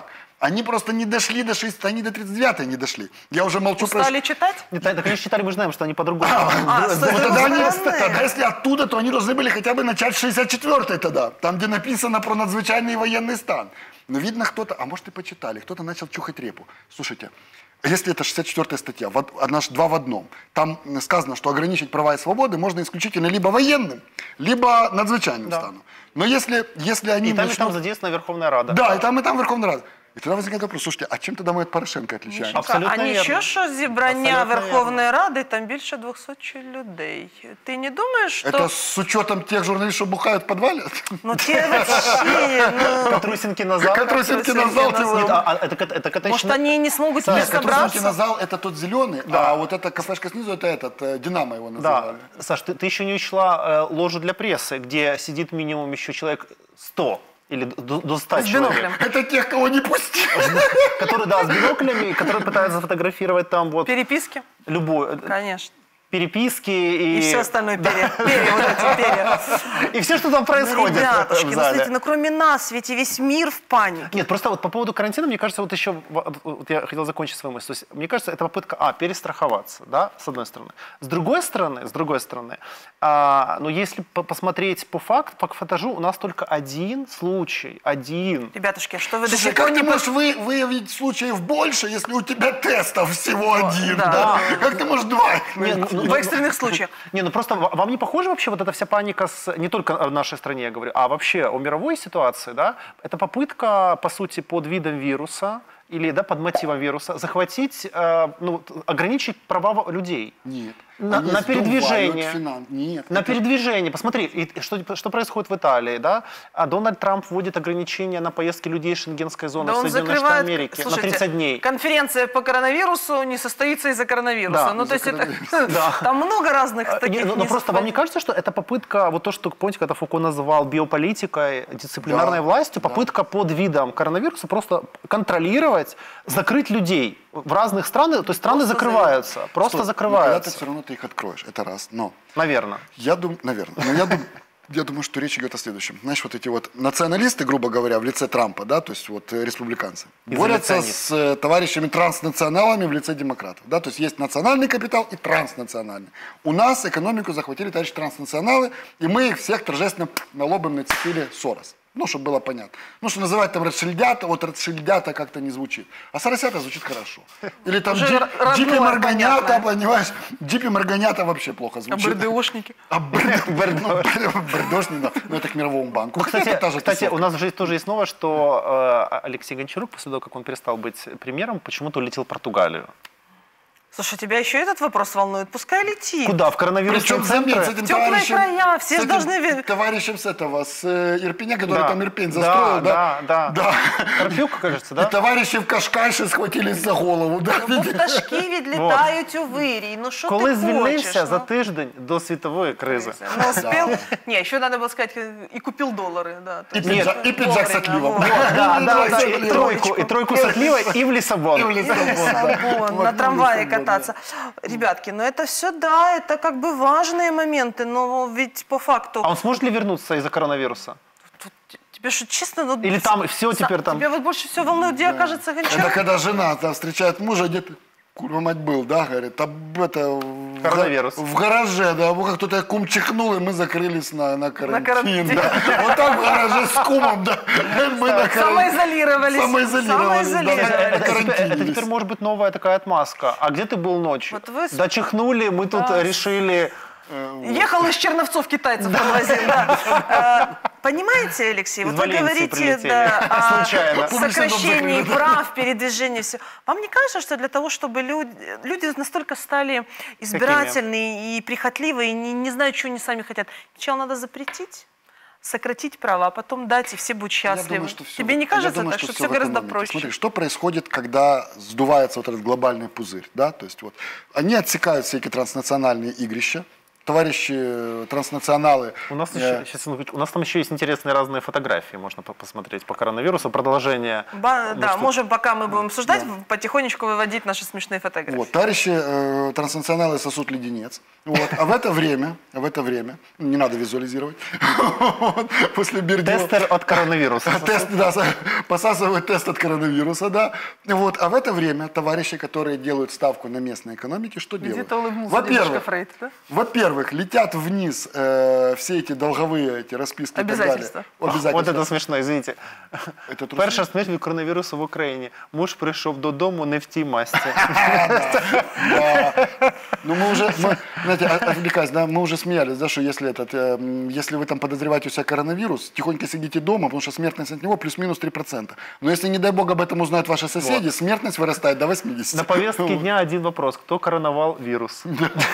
Они просто не дошли до шестидесятой, они до тридцать девятой не дошли. Я уже молчу про... Устали читать? Нет, это, конечно, читали, мы же знаем, что они по-другому. А, с той Вот тогда, они, стороны. тогда, если оттуда, то они должны были хотя бы начать с шестьдесят четвёртой тогда, там, где написано про надзвычайный военный стан. Но видно кто-то, а может и почитали, кто-то начал чухать репу. Слушайте, если это шестьдесят четвёртая статья, вот, одна ж два в одном, там сказано, что ограничить права и свободы можно исключительно либо военным, либо надзвычайным Да. станом. Но если, если они И там, и начнут- там задействована Верховная Рада. Да, и там, и там Верховная Рада. И тогда возникает вопрос, слушайте, а чем тогда мы от Порошенко отличаемся? Абсолютно а вірно. нічого, що зібрання Абсолютно Верховної Ради, там більше двохсот людей. Ти не думаєш, що... Это с учетом тех журналистов, что бухают в подвале? Ну, те вообще, ну... Катрусинки назад. Катрусинки на зал. Катрусинки Нет, на а, а, это, это, это когда Может, еще- они не смогут Нет, теперь Катрусинки на собраться? зал это тот зеленый, а вот эта кафешка снизу это этот, э, Динамо его называли. Да, Саш, ты, ты еще не учла э, ложу для прессы, где сидит минимум еще человек сто или до, до ста С человек. биноклем. Это тех, кого не пустили. Которые, да, с биноклями, которые пытаются сфотографировать там вот Переписки? любую, Конечно. переписки и... И все остальное перья. Перья, вот эти перья. И все, что там Ну, происходит ребятушки, в ну, зале. смотрите, ну кроме нас, ведь и весь мир в панике. Нет, просто вот по поводу карантина, мне кажется, вот еще, вот вот я хотел закончить свою мысль. То есть, мне кажется, это попытка, а, перестраховаться, да, с одной стороны. С другой стороны, с другой стороны, а, ну, если по- посмотреть по факту, по фактажу, у нас только один случай, один. Ребятушки, что вы до Слушай, сих пор как ты не... можешь вы, выявить случаев больше, если у тебя тестов всего один? да. Да. Как ты можешь два их Не, найти? ну, В экстренных случаях. Не, ну просто ва- вам не похожа вообще вот эта вся паника с, не только в нашей стране, я говорю, а вообще о мировой ситуации, да? Это попытка, по сути, под видом вируса или да, под мотивом вируса захватить, э, ну, вот, ограничить права людей. Нет. На, Они на сдувают передвижение. финанс. Нет. На это- передвижение. Посмотри, и что, что происходит в Италии, да? А Дональд Трамп вводит ограничения на поездки людей шенгенской зоны Да в он Соединенные Штаты закрывает, Америки на слушайте, тридцать дней. конференция по коронавирусу не состоится из-за коронавируса. Да, ну, то есть из-за это, там много разных А, таких не, ну, ну, просто вам не несовпадений. кажется, что это попытка, вот то, что, помните, когда Фуко называл биополитикой, дисциплинарной Да, властью, да. попытка под видом коронавируса просто контролировать, закрыть людей в разных странах, то есть страны Просто закрываются, просто Стой, но закрываются, когда-то все равно ты их откроешь, это раз. Но наверное. я думаю, наверное, но я думаю, я думаю, что речь идет о следующем. Знаешь, вот эти вот националисты, грубо говоря, в лице Трампа, да, то есть вот э, республиканцы, борются Изоляционисты. с э, товарищами транснационалами в лице демократов, да, то есть есть национальный капитал и транснациональный. У нас экономику захватили товарищи транснационалы, и мы их всех торжественно на лоб им нацепили Сорос. Ну, чтобы было понятно. Ну, что называть там Ротшильдята, вот Ротшильдята как-то не звучит. А Соросята звучит хорошо. Или там Уже Джи- родное, Джипи Марганята, понятное. понимаешь? Джипи Марганята вообще плохо А звучит. БРДОшники? А Бердошни, да. Ну, это к Мировому банку. Ну, Хотя кстати, это та же кстати, тусовка. у нас же тоже есть новость, что э, Алексей Гончарук, после того, как он перестал быть премьером, почему-то улетел в Португалию. Слушай, тебя еще этот вопрос волнует? Пускай летит. Куда? В коронавирусные Причем, заметь, с центры? этим Теплые товарищем... края, все с ж этим должны ви- товарищем с этого, с э, Ирпеня, который Да. там Ирпень Да, застроил, да? да, да. Да. Карпюк, кажется, И да? товарищи в Кашкайше схватились за голову, да? Бо пташки відлітають у вирій. Ну що Коли ти звільнився хочеш? за ну? тиждень до світової кризи. Ну, успел. Не, еще надо было сказать, и купил доллары, да. то И есть пиджак, и пиджак с вовремя, отливом. вот. Да, да, да, Тройку. и тройку, и тройку с отливой, и в Лиссабон. И в Лиссабон, Или да. Лиссабон, Вот, на ну, трамвае Лиссабон, кататься. Ребятки, ну это все, да, это как бы важные моменты, но ведь по факту... А он сможет ли вернуться из-за коронавируса? Тут тебе что, честно... Ну, Или там всё Са- теперь там- Тебя вот больше всего волнует, где окажется Это Гончарук? когда жена да, встречает мужа, где ты, курва мать, был, да, говорит, там это... в га- Коронавирус. В гараже, да, вот как кто-то кум чихнул, и мы закрылись на, на карантин. карантин. Да. Вот так в гараже с кумом, да, мы на карантин. Самоизолировались. Самоизолировались, да, Самоизолировались. на Это, теперь, это карантинились. теперь может быть новая такая отмазка. А где ты был ночью? Вот вы с- Да чихнули, мы тут Да. решили... Ехал из Черновцов китайцев подвозил, да. А, Понимаете, Алексей, Из вот вы Валенсии говорите прилетели. да, о Случайно. сокращении Публично дом прав, передвижении, все. Вам не кажется, что для того, чтобы люди, люди настолько стали избирательные и прихотливые, и не, не знают, что они сами хотят, сначала надо запретить, сократить права, а потом дать, и все будут Я счастливы. думаю, что всё Тебе в- не я кажется думаю, так, что что всё все в гораздо экономике. проще? Смотри, что происходит, когда сдувается вот этот глобальный пузырь, да, то есть вот они отсекают все эти транснациональные игрища, товарищи э, транснационалы. У нас, э, еще, сейчас, у нас там еще есть интересные разные фотографии, можно по- посмотреть по коронавирусу, продолжение. Ба- Ну, да, что- можем, пока мы будем обсуждать, потихонечку выводить наши смешные фотографии. Вот, товарищи э, транснационалы сосут леденец. Вот. А в это время, в это время, не надо визуализировать, вот, после Бердюева. Тестер от коронавируса. Тест, да, со- посасывают тест от коронавируса, да. Вот. А в это время товарищи, которые делают ставку на местной экономике, что делают? Где-то улыбнулся дедушка Во-первых, Фрейд, да? во-первых, летят вниз э, все эти долговые эти расписки и так далее. Обязательства. Обязательства. Вот это смішно, извините. Это трусы? Перша смерть від коронавірусу в Україні. Муж прийшов додому не в тій масці. Да. Ну, мы уже, мы, знаете, от- отвлекаясь, да, мы уже смеялись, да, что если, этот, э, м, если вы там подозреваете у себя коронавирус, тихонько сидите дома, потому что смертность от него плюс-минус три процента. Но если, не дай бог, об этом узнают ваши соседи, смертность вырастает до восьмидесяти. На повестке дня один вопрос. Кто короновал вирус?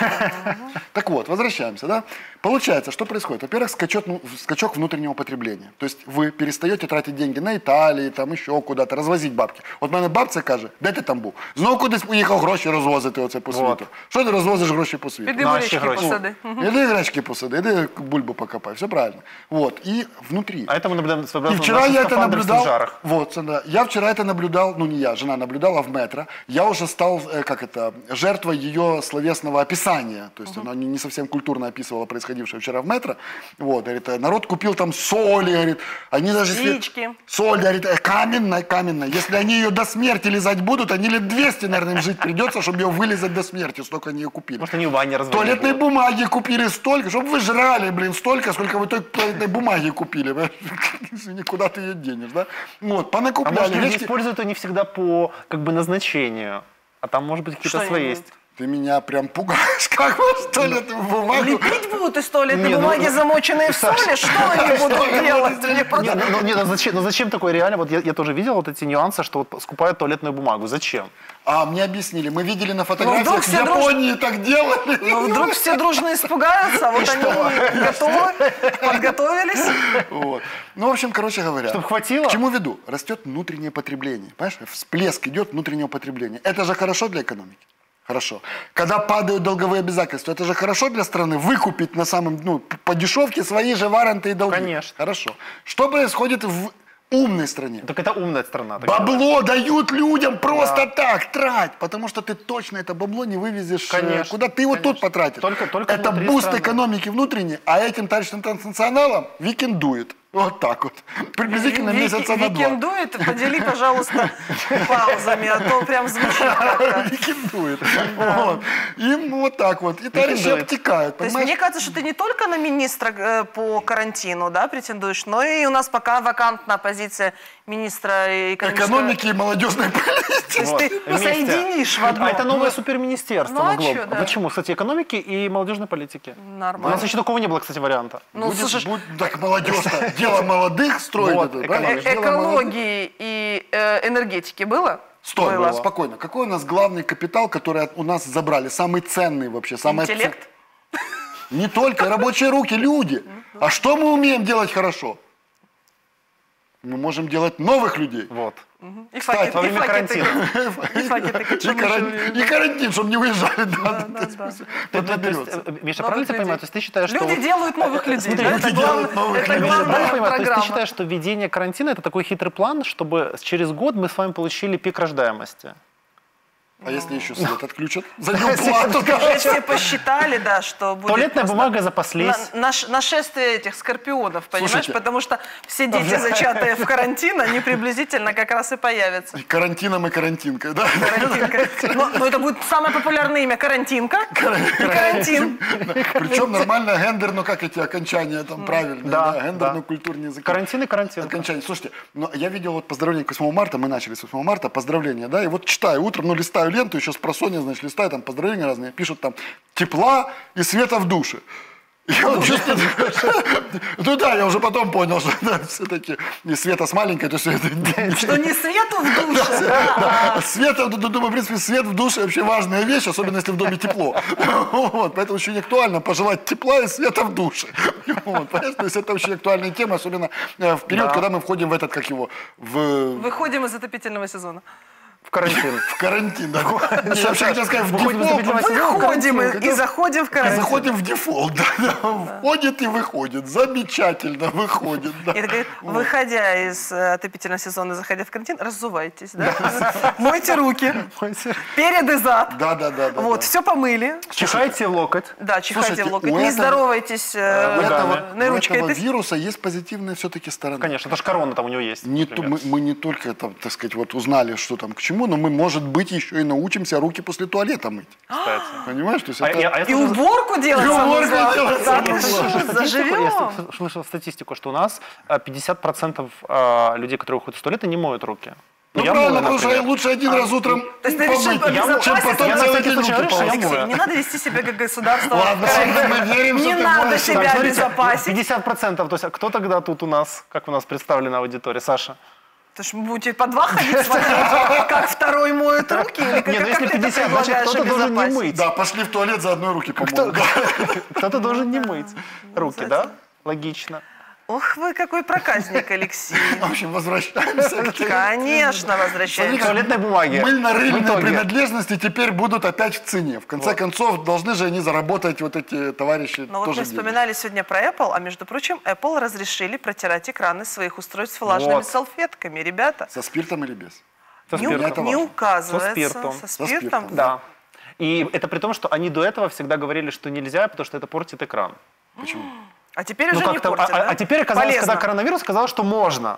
Так вот, возвращаемся, да. Получается, что происходит? Во-первых, скачок, ну, скачок внутреннего потребления. То есть вы перестаете тратить деньги на Италии, там еще куда-то, развозить бабки. От мене бабця каже, де ти там був? Знову кудись поїхав гроші розвозити оце по Вот. світу. Що ти розвозиш гроші по світу? Піди Наші бурячки гроші. посади. Иди гречки посади, иди бульбу покопай, все правильно. Вот, и внутри. А это мы наблюдаем И своеобразно вчера наши я это скафандры в наблюдал, стажарах. вот, да, я вчера это наблюдал, ну не я, жена наблюдала в метро, я уже стал, э, как это, жертвой ее словесного описания, то есть она не, не совсем культурно описывала происходившее вчера в метро, вот, говорит, э, народ купил там соли, говорит, они даже... если- Спички. Соль, говорит, э, каменная, каменная, если они ее до смерти лизать будут, они лет двести, наверное, им жить придется, чтобы ее вылизать до смерти, столько они ее купили. Может, они в ванне развели. Туалетной бумаги купили столько, чтобы вы жрали, блин, столько, сколько вы той туалетной бумаги купили. Извини, куда ты ее денешь, да? Вот, А понакупляли. может, люди Речки- используют ее не всегда по как бы назначению, а там, может быть, какие-то Что свои они есть. Ты меня прям пугаешь, как вот туалетную бумагу. Лепить будут из туалетной Не, ну, бумаги, замоченные в соли? Что они будут делать? Мне просто- Нет, ну, нет, ну зачем, ну зачем такое реально? Вот я, я тоже видел вот эти нюансы, что вот скупают туалетную бумагу. Зачем? А, мне объяснили, мы видели на фотографиях, вдруг в все друж- Японии так делали. Ну, вдруг все дружно испугаются, а вот они готовы, подготовились. Вот. Ну, в общем, короче говоря. Чтоб хватило? К чему веду? Растет внутреннее потребление. Понимаешь? Всплеск идет внутреннего потребления. Это же хорошо для экономики. Хорошо. Когда падают долговые обязательства, это же хорошо для страны выкупить на самом, ну, по дешевке свои же варенты и долги. Конечно. Хорошо. Что происходит в умной стране? Так это умная страна. так Бабло дают людям просто так, трать, потому что ты точно это бабло не вывезешь, э, Конечно, куда ты его конечно. тут потратишь. Только- только это внутри буст страны. экономики внутренней, а этим товарищам транснационалам викендует. Вот так вот. Приблизительно Вики- месяца на два. Викендует, подели, пожалуйста, паузами, а то прям звучит как-то. Викендует. Вот. Им вот так вот. И товарищи Викендует. обтекают. То есть понимаешь? мне кажется, что ты не только на министра э, по карантину, да, претендуешь, но и у нас пока вакантна позиция министра экономического... Экономики и молодежной политики. То есть Вот, ты вместе. соединишь в одно. А это новое суперминистерство Ну, а могло. чё, да. Почему? Кстати, экономики и молодежной политики. У Нормально. нас еще такого не было, кстати, варианта. Ну, Будет- слушай, будет- так молодежь-то. Дело молодых строить. Вот, это, экономика. правильно? э- Дело молодых. экологии и э, энергетики было? Стой, Было. спокойно. Какой у нас главный капитал, который от- у нас забрали? Самый ценный вообще. Самый Интеллект? Не только рабочие руки, люди. А что мы умеем делать хорошо? Мы можем делать новых людей. Вот. И Кстати, факеты, во и время факеты. карантина. И факеты, И, кочевые каран- люди. и карантин, чтобы не уезжали. Да, Да, да, да. То- то есть, Поднаберется. э, Миша, Новых правильно я людей. понимаю? То есть ты считаешь, что... Люди вот- делают новых людей. Смотри, да? люди Это, главное- делают новых это людей. Миша, правильно я главная понимаю? То есть ты программа. считаешь, что введение карантина это такой хитрый план, чтобы через год мы с вами получили пик рождаемости? А если еще свет отключат? За неуплату. Уже все посчитали, да, что будет Туалетная просто бумага запаслись. на- наш- нашествие этих скорпионов, понимаешь? Слушайте. Потому что все дети, зачатые в карантин, они приблизительно как раз и появятся. И карантином и карантинкой, да? Карантинка. Но, но это будет самое популярное имя — карантинка и карантин. Причем нормально гендер, ну как эти окончания там правильные, Да, да, да. гендерно-культурные языки. Карантин и карантин. Окончание. Слушайте, но я видел вот поздравления к восьмому марта, мы начали с восьмого марта, поздравления, да, и вот читаю утром, ну листаю ленту, еще с просонья, значит, листаю, там поздравления разные, пишут там тепла и света в душе. Я вот чувствую, ну да, я уже потом понял, что да, все-таки и света с маленькой, то есть это Что не свету в душе, да, да, свет, я думаю, в принципе, свет в душе вообще важная вещь, особенно если в доме тепло. Вот, поэтому очень актуально пожелать тепла и света в душе. Вот, понимаешь, то есть это очень актуальная тема, особенно э, в период, Да. когда мы входим в этот, как его, в... Выходим из отопительного сезона. В карантин. В карантин, да. Я вообще хотел сказать, в Выходим из дефолт. обитель сезона, Выходим карантин. и, и заходим в карантин. Заходим в дефолт, да, да. Входит и выходит. Замечательно выходит, да. И говорит, выходя из э, отопительного сезона, заходя в карантин, разувайтесь, да? Мойте руки, перед и зад. Да, да, да. да, Вот, да. все помыли. Чихайте в локоть. Да, чихайте Слушайте, в локоть. у Не этого- здоровайтесь У э, этого, на у ручкой. этого Это- вируса есть позитивная все-таки сторона. Конечно, это же корона там у него есть. Не то, например. мы, мы не только, там, так сказать, вот узнали, что там к чему, но мы, может быть, еще и научимся руки после туалета мыть. Кстати. Понимаешь? То есть А это... я- а я И слышал- уборку делать. И уборку самое делать главное. самое Да, ну главное. что, Статистику, я заживем. с- слышал статистику, что у нас а, пятьдесят процентов а, людей, которые уходят из туалета, не моют руки. Ну, я правильно, мою, потому что например. лучше один раз утром То есть ты решил помыть, чем обезопасить потом Я на целый всякий день случай руки решил, я помыть. мою. Алексей, не надо вести себя как государство. Ладно, в карантине. мы верим, что Не ты надо можешь. себя Смотрите, обезопасить. пятьдесят процентов, то есть а кто тогда тут у нас, как у нас представлена аудитория, Саша? То есть вы будете по два ходить смотреть, как второй моет руки? Или как, Не, ну как если ты это пятьдесят, значит, предлагаешь кто-то должен не обезопасить? мыть. Да, пошли в туалет, заодно и руки помыл. Да. Кто-то должен не мыть руки, да? Логично. Ох, вы какой проказник, Алексей. В общем, возвращаемся к теме. Конечно, возвращаемся. Туалетной бумаги. В Мыльно-рыльные итоге. принадлежности теперь будут опять в цене. В конце концов, должны же они заработать, вот эти товарищи, Но вот тоже мы деньги. вспоминали сегодня про Apple, а между прочим, Apple разрешили протирать экраны своих устройств влажными Вот. салфетками. Ребята, Со спиртом или без? Со не, спиртом. это не важно. указывается. Со спиртом. Со Со спиртом? спиртом. Да. И это при том, что они до этого всегда говорили, что нельзя, потому что это портит экран. Почему? А теперь Ну, уже не как-то- портит, а, да? а теперь оказалось, Полезно. когда коронавирус, оказалось, что можно.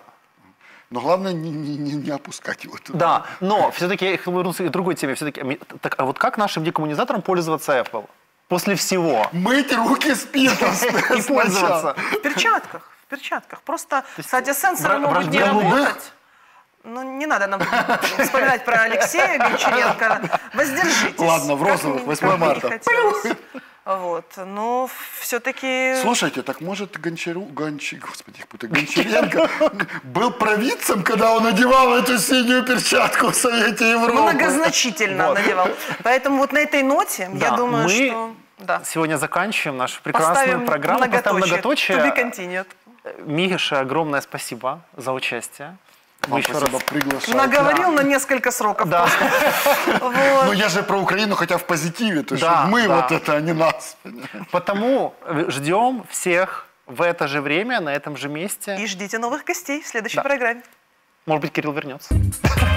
Но главное не, не, не, не опускать его туда. Да, но все-таки я вернулся к другой теме. Все-таки, так, а вот как нашим декоммунизаторам пользоваться Apple? После всего. Мыть руки спиртом И пользоваться. В перчатках, в перчатках. Просто, кстати, сенсоры вра- могут не враждебные? работать. Ну, не надо нам вспоминать про Алексея Гончаренко. Воздержитесь. Ладно, в Как розовых, ни- восьмое как бы не марта. хотелось. Вот, но все-таки... Слушайте, так может Гончару, Гончи, господи, их путаю, Гончаренко был провидцем, когда он одевал эту синюю перчатку в Совете Европы? Многозначительно Вот. надевал. Поэтому вот на этой ноте, я Да, думаю, мы что... Да. Сегодня заканчиваем нашу прекрасную Поставим программу. Поставим многоточие. To be многоточие. continued. Мише огромное спасибо за участие. Мы Вам еще спасибо, раз- приглашаю. Наговорил на несколько сроков. Да. Вот. Ну я же про Украину, хотя в позитиве, то есть Да, мы да. вот это, а не нас. Потому ждем всех в это же время, на этом же месте. И ждите новых гостей в следующей Да. программе. Может быть, Кирилл вернется.